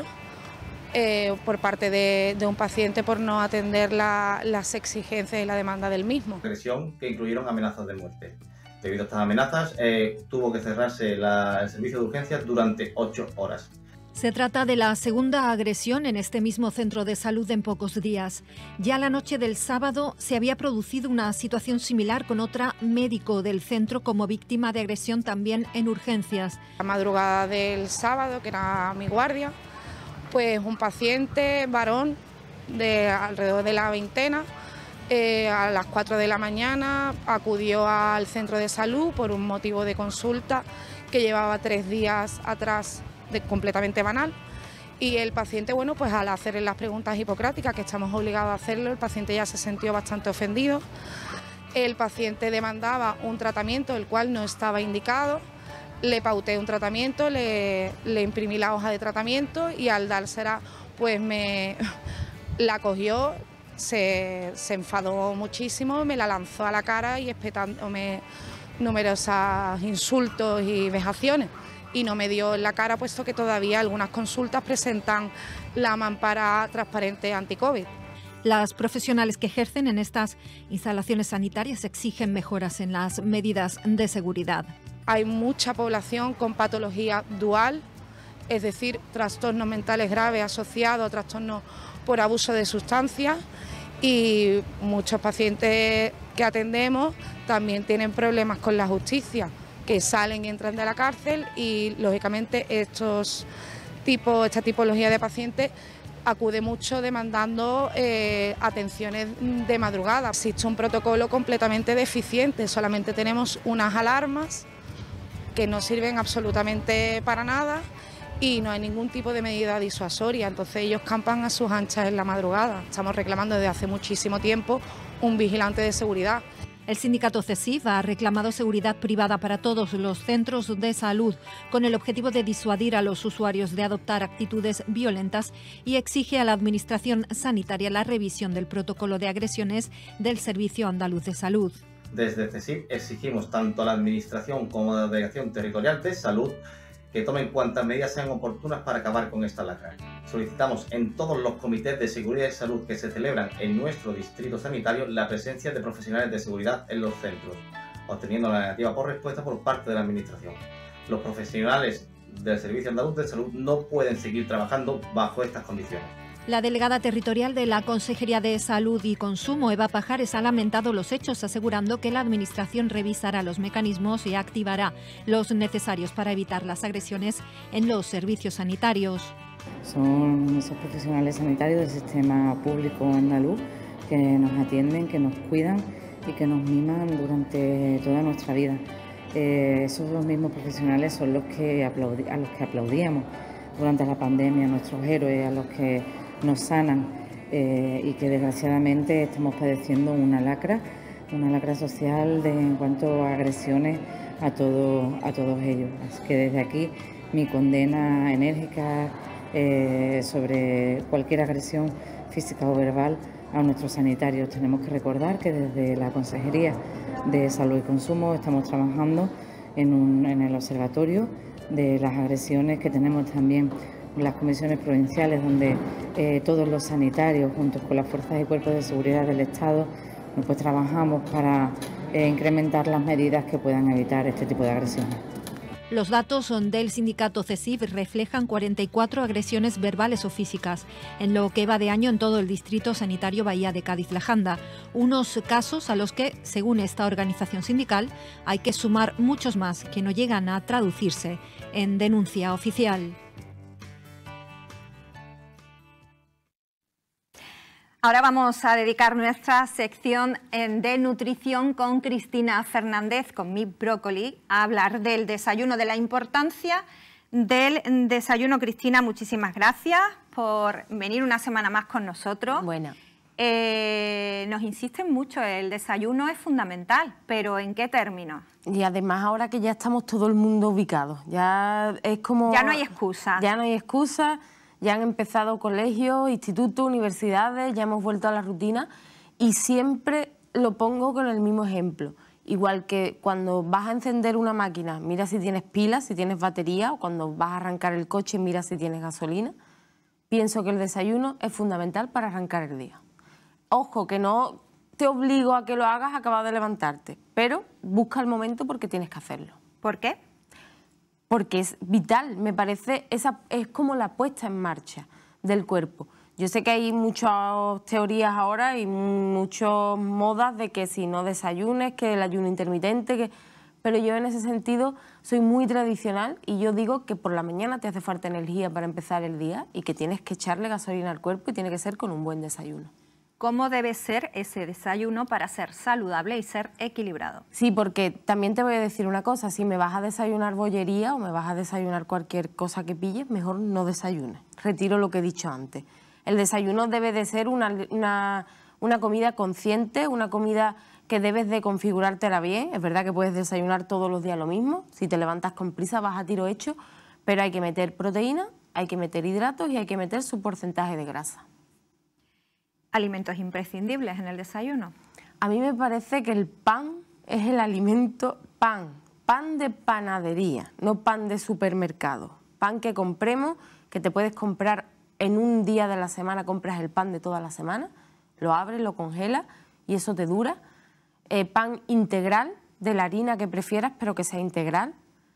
Speaker 6: por parte de un paciente por no atender las exigencias y la demanda del mismo.
Speaker 7: Agresión que incluyeron amenazas de muerte. Debido a estas amenazas tuvo que cerrarse el servicio de urgencias durante 8 horas.
Speaker 1: Se trata de la segunda agresión en este mismo centro de salud en pocos días. Ya la noche del sábado se había producido una situación similar con otra médico del centro como víctima de agresión también en urgencias.
Speaker 6: La madrugada del sábado, que era mi guardia, pues un paciente varón de alrededor de la veintena, a las 4 de la mañana acudió al centro de salud por un motivo de consulta que llevaba 3 días atrás, completamente banal, y el paciente, bueno, pues al hacerle las preguntas hipocráticas, que estamos obligados a hacerlo, el paciente ya se sintió bastante ofendido. El paciente demandaba un tratamiento el cual no estaba indicado, le pauté un tratamiento, le imprimí la hoja de tratamiento y al dársela pues la cogió, se enfadó muchísimo, me la lanzó a la cara y espetándome numerosos insultos y vejaciones. Y no me dio en la cara, puesto que todavía algunas consultas presentan la mampara transparente anti-COVID.
Speaker 1: Las profesionales que ejercen en estas instalaciones sanitarias exigen mejoras en las medidas de seguridad.
Speaker 6: Hay mucha población con patología dual, es decir, trastornos mentales graves asociados a trastornos por abuso de sustancias, y muchos pacientes que atendemos también tienen problemas con la justicia, que salen y entran de la cárcel, y lógicamente esta tipología de pacientes acude mucho demandando atenciones de madrugada. Existe un protocolo completamente deficiente, solamente tenemos unas alarmas que no sirven absolutamente para nada y no hay ningún tipo de medida disuasoria, entonces ellos campan a sus anchas en la madrugada. Estamos reclamando desde hace muchísimo tiempo un vigilante de seguridad.
Speaker 1: El sindicato CESIF ha reclamado seguridad privada para todos los centros de salud con el objetivo de disuadir a los usuarios de adoptar actitudes violentas y exige a la Administración Sanitaria la revisión del protocolo de agresiones del Servicio Andaluz de Salud.
Speaker 7: Desde CESIF exigimos tanto a la Administración como a la Delegación Territorial de Salud que tomen cuantas medidas sean oportunas para acabar con esta lacra. Solicitamos en todos los comités de seguridad y salud que se celebran en nuestro distrito sanitario la presencia de profesionales de seguridad en los centros, obteniendo la negativa por respuesta por parte de la Administración. Los profesionales del Servicio Andaluz de Salud no pueden seguir trabajando bajo estas condiciones.
Speaker 1: La delegada territorial de la Consejería de Salud y Consumo, Eva Pajares, ha lamentado los hechos, asegurando que la Administración revisará los mecanismos y activará los necesarios para evitar las agresiones en los servicios sanitarios.
Speaker 8: Son esos profesionales sanitarios del sistema público andaluz que nos atienden, que nos cuidan y que nos miman durante toda nuestra vida. Esos mismos profesionales son a los que aplaudíamos durante la pandemia, nuestros héroes, a los que nos sanan y que desgraciadamente estamos padeciendo una lacra social en cuanto a agresiones a todos ellos. Así que desde aquí mi condena enérgica sobre cualquier agresión física o verbal a nuestros sanitarios. Tenemos que recordar que desde la Consejería de Salud y Consumo estamos trabajando en el observatorio de las agresiones que tenemos también las comisiones provinciales, donde todos los sanitarios, junto con las fuerzas y cuerpos de seguridad del Estado, pues trabajamos para incrementar las medidas que puedan evitar este tipo de agresiones.
Speaker 1: Los datos del sindicato CESIF reflejan 44 agresiones verbales o físicas en lo que va de año en todo el distrito sanitario Bahía de Cádiz-La Janda. Unos casos a los que, según esta organización sindical, hay que sumar muchos más que no llegan a traducirse en denuncia oficial.
Speaker 5: Ahora vamos a dedicar nuestra sección de nutrición con Cristina Fernández, con Mi Brócoli, a hablar del desayuno, de la importancia del desayuno. Cristina, muchísimas gracias por venir una semana más con nosotros.
Speaker 9: Bueno.
Speaker 5: Nos insisten mucho, el desayuno es fundamental, pero ¿en qué términos?
Speaker 9: Y además ahora que ya estamos todo el mundo ubicados, ya es como...
Speaker 5: Ya no hay excusa.
Speaker 9: Ya no hay excusa. Ya han empezado colegios, institutos, universidades, ya hemos vuelto a la rutina y siempre lo pongo con el mismo ejemplo. Igual que cuando vas a encender una máquina, mira si tienes pilas, si tienes batería, o cuando vas a arrancar el coche, mira si tienes gasolina. Pienso que el desayuno es fundamental para arrancar el día. Ojo, que no te obligo a que lo hagas acabado de levantarte, pero busca el momento porque tienes que hacerlo.
Speaker 5: ¿Por qué?
Speaker 9: Porque es vital, me parece, es como la puesta en marcha del cuerpo. Yo sé que hay muchas teorías ahora y muchas modas de que si no desayunes, que el ayuno intermitente, pero yo en ese sentido soy muy tradicional y yo digo que por la mañana te hace falta energía para empezar el día y que tienes que echarle gasolina al cuerpo y tiene que ser con un buen desayuno.
Speaker 5: ¿Cómo debe ser ese desayuno para ser saludable y ser equilibrado?
Speaker 9: Sí, porque también te voy a decir una cosa, si me vas a desayunar bollería o me vas a desayunar cualquier cosa que pilles, mejor no desayunes. Retiro lo que he dicho antes. El desayuno debe de ser una comida consciente, una comida que debes de configurártela bien. Es verdad que puedes desayunar todos los días lo mismo, si te levantas con prisa vas a tiro hecho, pero hay que meter proteína, hay que meter hidratos y hay que meter su porcentaje de grasa.
Speaker 5: ¿Alimentos imprescindibles en el desayuno?
Speaker 9: A mí me parece que el pan es el alimento, pan de panadería, no pan de supermercado. Pan que compremos, que te puedes comprar en un día de la semana, compras el pan de toda la semana, lo abres, lo congelas y eso te dura. Pan integral, de la harina que prefieras, pero que sea integral.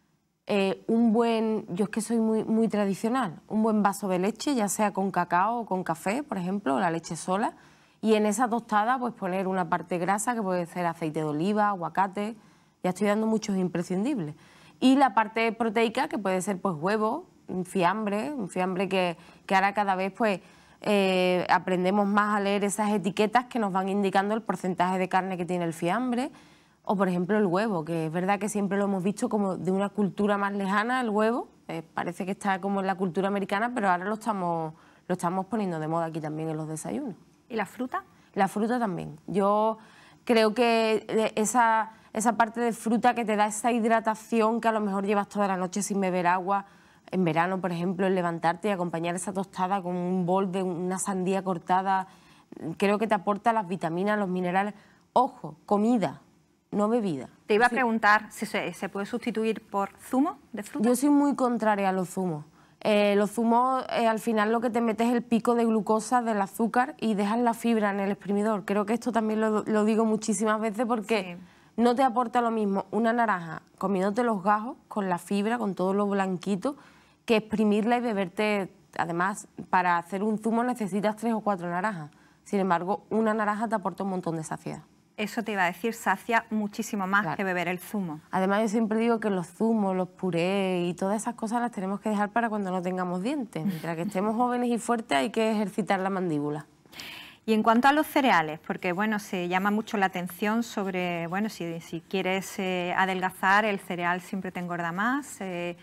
Speaker 9: Yo es que soy muy tradicional, un buen vaso de leche, ya sea con cacao o con café, por ejemplo, o la leche sola, y en esa tostada pues poner una parte grasa que puede ser aceite de oliva, aguacate, ya estoy dando muchos imprescindibles. Y la parte proteica que puede ser pues huevo, un fiambre que ahora cada vez pues aprendemos más a leer esas etiquetas que nos van indicando el porcentaje de carne que tiene el fiambre, o por ejemplo el huevo, que es verdad que siempre lo hemos visto como de una cultura más lejana, el huevo, parece que está como en la cultura americana, pero ahora lo estamos poniendo de moda aquí también en los desayunos.
Speaker 5: ¿Y la fruta?
Speaker 9: La fruta también. Yo creo que esa parte de fruta que te da esa hidratación que a lo mejor llevas toda la noche sin beber agua, en verano, por ejemplo, el levantarte y acompañar esa tostada con un bol de una sandía cortada, creo que te aporta las vitaminas, los minerales. Ojo, comida, no bebida.
Speaker 5: Te iba a preguntar si se puede sustituir por zumo de fruta.
Speaker 9: Yo soy muy contraria a los zumos. Los zumos, al final lo que te metes es el pico de glucosa del azúcar y dejas la fibra en el exprimidor. Creo que esto también lo digo muchísimas veces porque no te aporta lo mismo una naranja comiéndote los gajos con la fibra, con todo lo blanquito, que exprimirla y beberte. Además, para hacer un zumo necesitas 3 o 4 naranjas. Sin embargo, una naranja te aporta un montón de saciedad.
Speaker 5: Eso te iba a decir, sacia muchísimo más que beber el zumo.
Speaker 9: Además, yo siempre digo que los zumos, los purés y todas esas cosas las tenemos que dejar para cuando no tengamos dientes. Mientras que estemos jóvenes y fuertes hay que ejercitar la mandíbula.
Speaker 5: Y en cuanto a los cereales, porque bueno, se llama mucho la atención sobre, bueno, si quieres adelgazar, el cereal siempre te engorda más.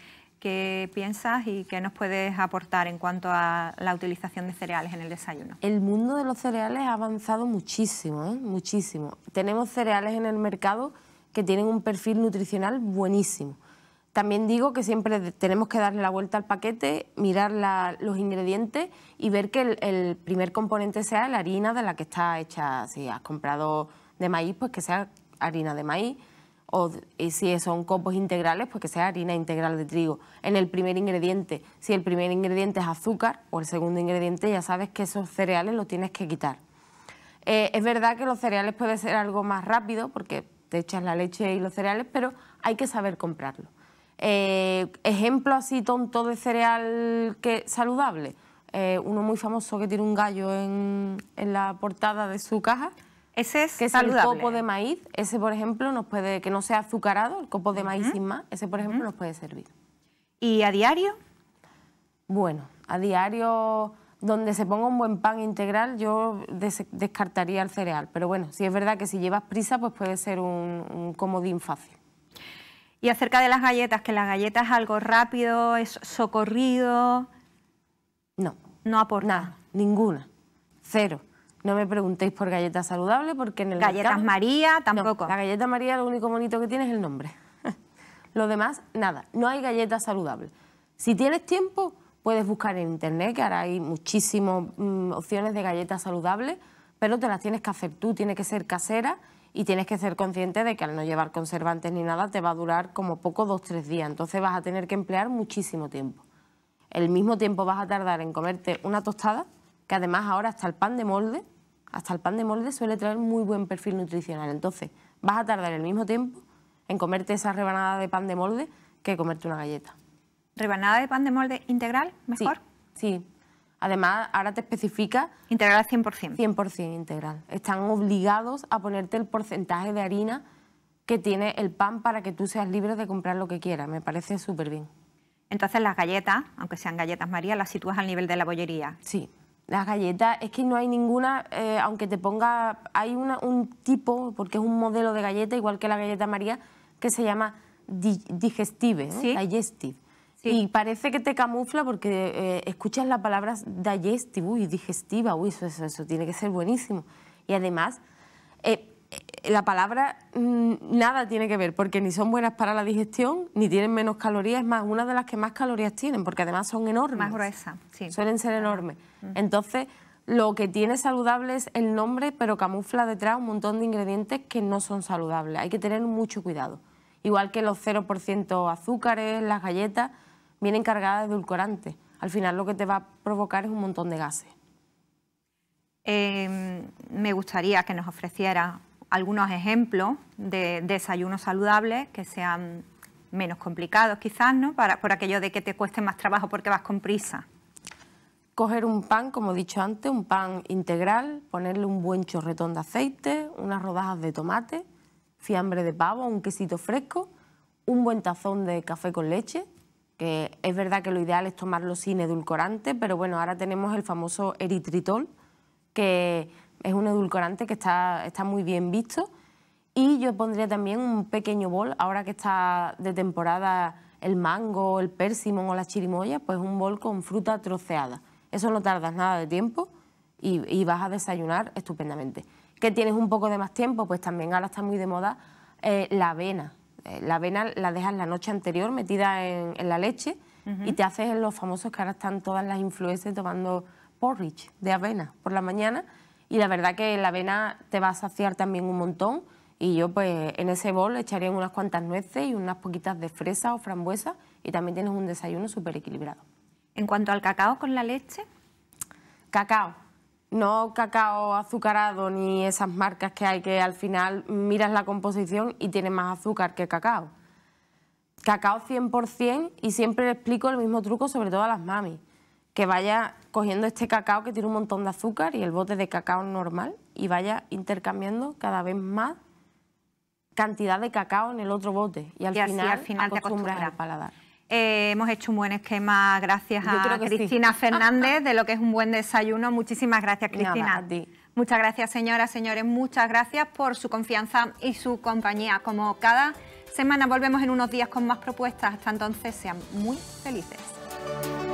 Speaker 5: ¿Qué piensas y qué nos puedes aportar en cuanto a la utilización de cereales en el desayuno?
Speaker 9: El mundo de los cereales ha avanzado muchísimo, muchísimo. Tenemos cereales en el mercado que tienen un perfil nutricional buenísimo. También digo que siempre tenemos que darle la vuelta al paquete, mirar los ingredientes y ver que el primer componente sea la harina de la que está hecha. Si has comprado de maíz, pues que sea harina de maíz. Y si son copos integrales, pues que sea harina integral de trigo. En el primer ingrediente, si el primer ingrediente es azúcar o el segundo ingrediente, ya sabes que esos cereales los tienes que quitar. Es verdad que los cereales puede ser algo más rápido porque te echas la leche y los cereales, pero hay que saber comprarlo. Ejemplo así tonto de cereal saludable, uno muy famoso que tiene un gallo en la portada de su caja.
Speaker 5: Ese es
Speaker 9: que es
Speaker 5: saludable.
Speaker 9: El copo de maíz. Ese, por ejemplo, nos puede, que no sea azucarado, el copo de maíz sin más, ese, por ejemplo, nos puede servir.
Speaker 5: ¿Y a diario?
Speaker 9: Bueno, a diario, donde se ponga un buen pan integral, yo descartaría el cereal. Pero bueno, sí es verdad que si llevas prisa, pues puede ser un comodín fácil.
Speaker 5: Y acerca de las galletas, que las galletas es algo rápido, es socorrido.
Speaker 9: No.
Speaker 5: No aporta.
Speaker 9: Nada, ninguna. Cero. No me preguntéis por galletas saludables porque en el
Speaker 5: ¿Galletas
Speaker 9: mercado,
Speaker 5: María? Tampoco.
Speaker 9: No, la galleta María lo único bonito que tiene es el nombre. Lo demás, nada. No hay galletas saludables. Si tienes tiempo, puedes buscar en internet, que ahora hay muchísimas opciones de galletas saludables, pero te las tienes que hacer tú, tiene que ser casera y tienes que ser consciente de que al no llevar conservantes ni nada te va a durar como poco 2 o 3 días. Entonces vas a tener que emplear muchísimo tiempo. El mismo tiempo vas a tardar en comerte una tostada, que además ahora hasta el pan de molde suele traer muy buen perfil nutricional. Entonces vas a tardar el mismo tiempo en comerte esa rebanada de pan de molde que comerte una galleta.
Speaker 5: ¿Rebanada de pan de molde integral mejor?
Speaker 9: Sí. Además, ahora te especifica...
Speaker 5: Integral 100%.
Speaker 9: 100% integral. Están obligados a ponerte el porcentaje de harina que tiene el pan para que tú seas libre de comprar lo que quieras. Me parece súper bien.
Speaker 5: Entonces las galletas, aunque sean galletas María, las sitúas al nivel de la bollería.
Speaker 9: Sí. Las galletas, es que no hay ninguna, aunque te ponga, hay un tipo, porque es un modelo de galleta, igual que la galleta María, que se llama digestive, ¿no?
Speaker 5: ¿Sí?
Speaker 9: Digestive.
Speaker 5: Sí.
Speaker 9: Y parece que te camufla porque escuchas la palabra digestive, uy, digestiva, uy, eso tiene que ser buenísimo. Y además, la palabra nada tiene que ver, porque ni son buenas para la digestión, ni tienen menos calorías, es más, una de las que más calorías tienen, porque además son enormes.
Speaker 5: Más gruesa, sí.
Speaker 9: Suelen ser enormes. Entonces, lo que tiene saludable es el nombre, pero camufla detrás un montón de ingredientes que no son saludables. Hay que tener mucho cuidado. Igual que los 0% azúcares, las galletas, vienen cargadas de edulcorantes. Al final lo que te va a provocar es un montón de gases.
Speaker 5: Me gustaría que nos ofreciera algunos ejemplos de desayunos saludables que sean menos complicados quizás, ¿no? Por aquello de que te cueste más trabajo porque vas con prisa.
Speaker 9: Coger un pan, como he dicho antes, un pan integral, ponerle un buen chorretón de aceite, unas rodajas de tomate, fiambre de pavo, un quesito fresco, un buen tazón de café con leche que es verdad que lo ideal es tomarlo sin edulcorante, pero bueno, ahora tenemos el famoso eritritol, que es un edulcorante que está muy bien visto. Y yo pondría también un pequeño bol, ahora que está de temporada el mango, el pérsimo o las chirimoyas, pues un bol con fruta troceada. Eso no tardas nada de tiempo y vas a desayunar estupendamente. ¿Que tienes un poco de más tiempo? Pues también ahora está muy de moda la avena. La avena la dejas la noche anterior metida en la leche y te haces los famosos que ahora están todas las influencers tomando porridge de avena por la mañana, y la verdad que la avena te va a saciar también un montón, y yo pues en ese bol echaría unas cuantas nueces y unas poquitas de fresa o frambuesa y también tienes un desayuno súper equilibrado.
Speaker 5: En cuanto al cacao con la leche.
Speaker 9: Cacao. No cacao azucarado ni esas marcas que hay que al final miras la composición y tiene más azúcar que cacao. Cacao 100%, y siempre le explico el mismo truco, sobre todo a las mamis, que vaya cogiendo este cacao que tiene un montón de azúcar y el bote de cacao normal y vaya intercambiando cada vez más cantidad de cacao en el otro bote y al final te acostumbras al paladar.
Speaker 5: Hemos hecho un buen esquema gracias a Cristina Fernández de lo que es un buen desayuno. Muchísimas gracias, Cristina.
Speaker 9: Nada, a ti.
Speaker 5: Muchas gracias, señoras, señores. Muchas gracias por su confianza y su compañía. Como cada semana volvemos en unos días con más propuestas. Hasta entonces, sean muy felices.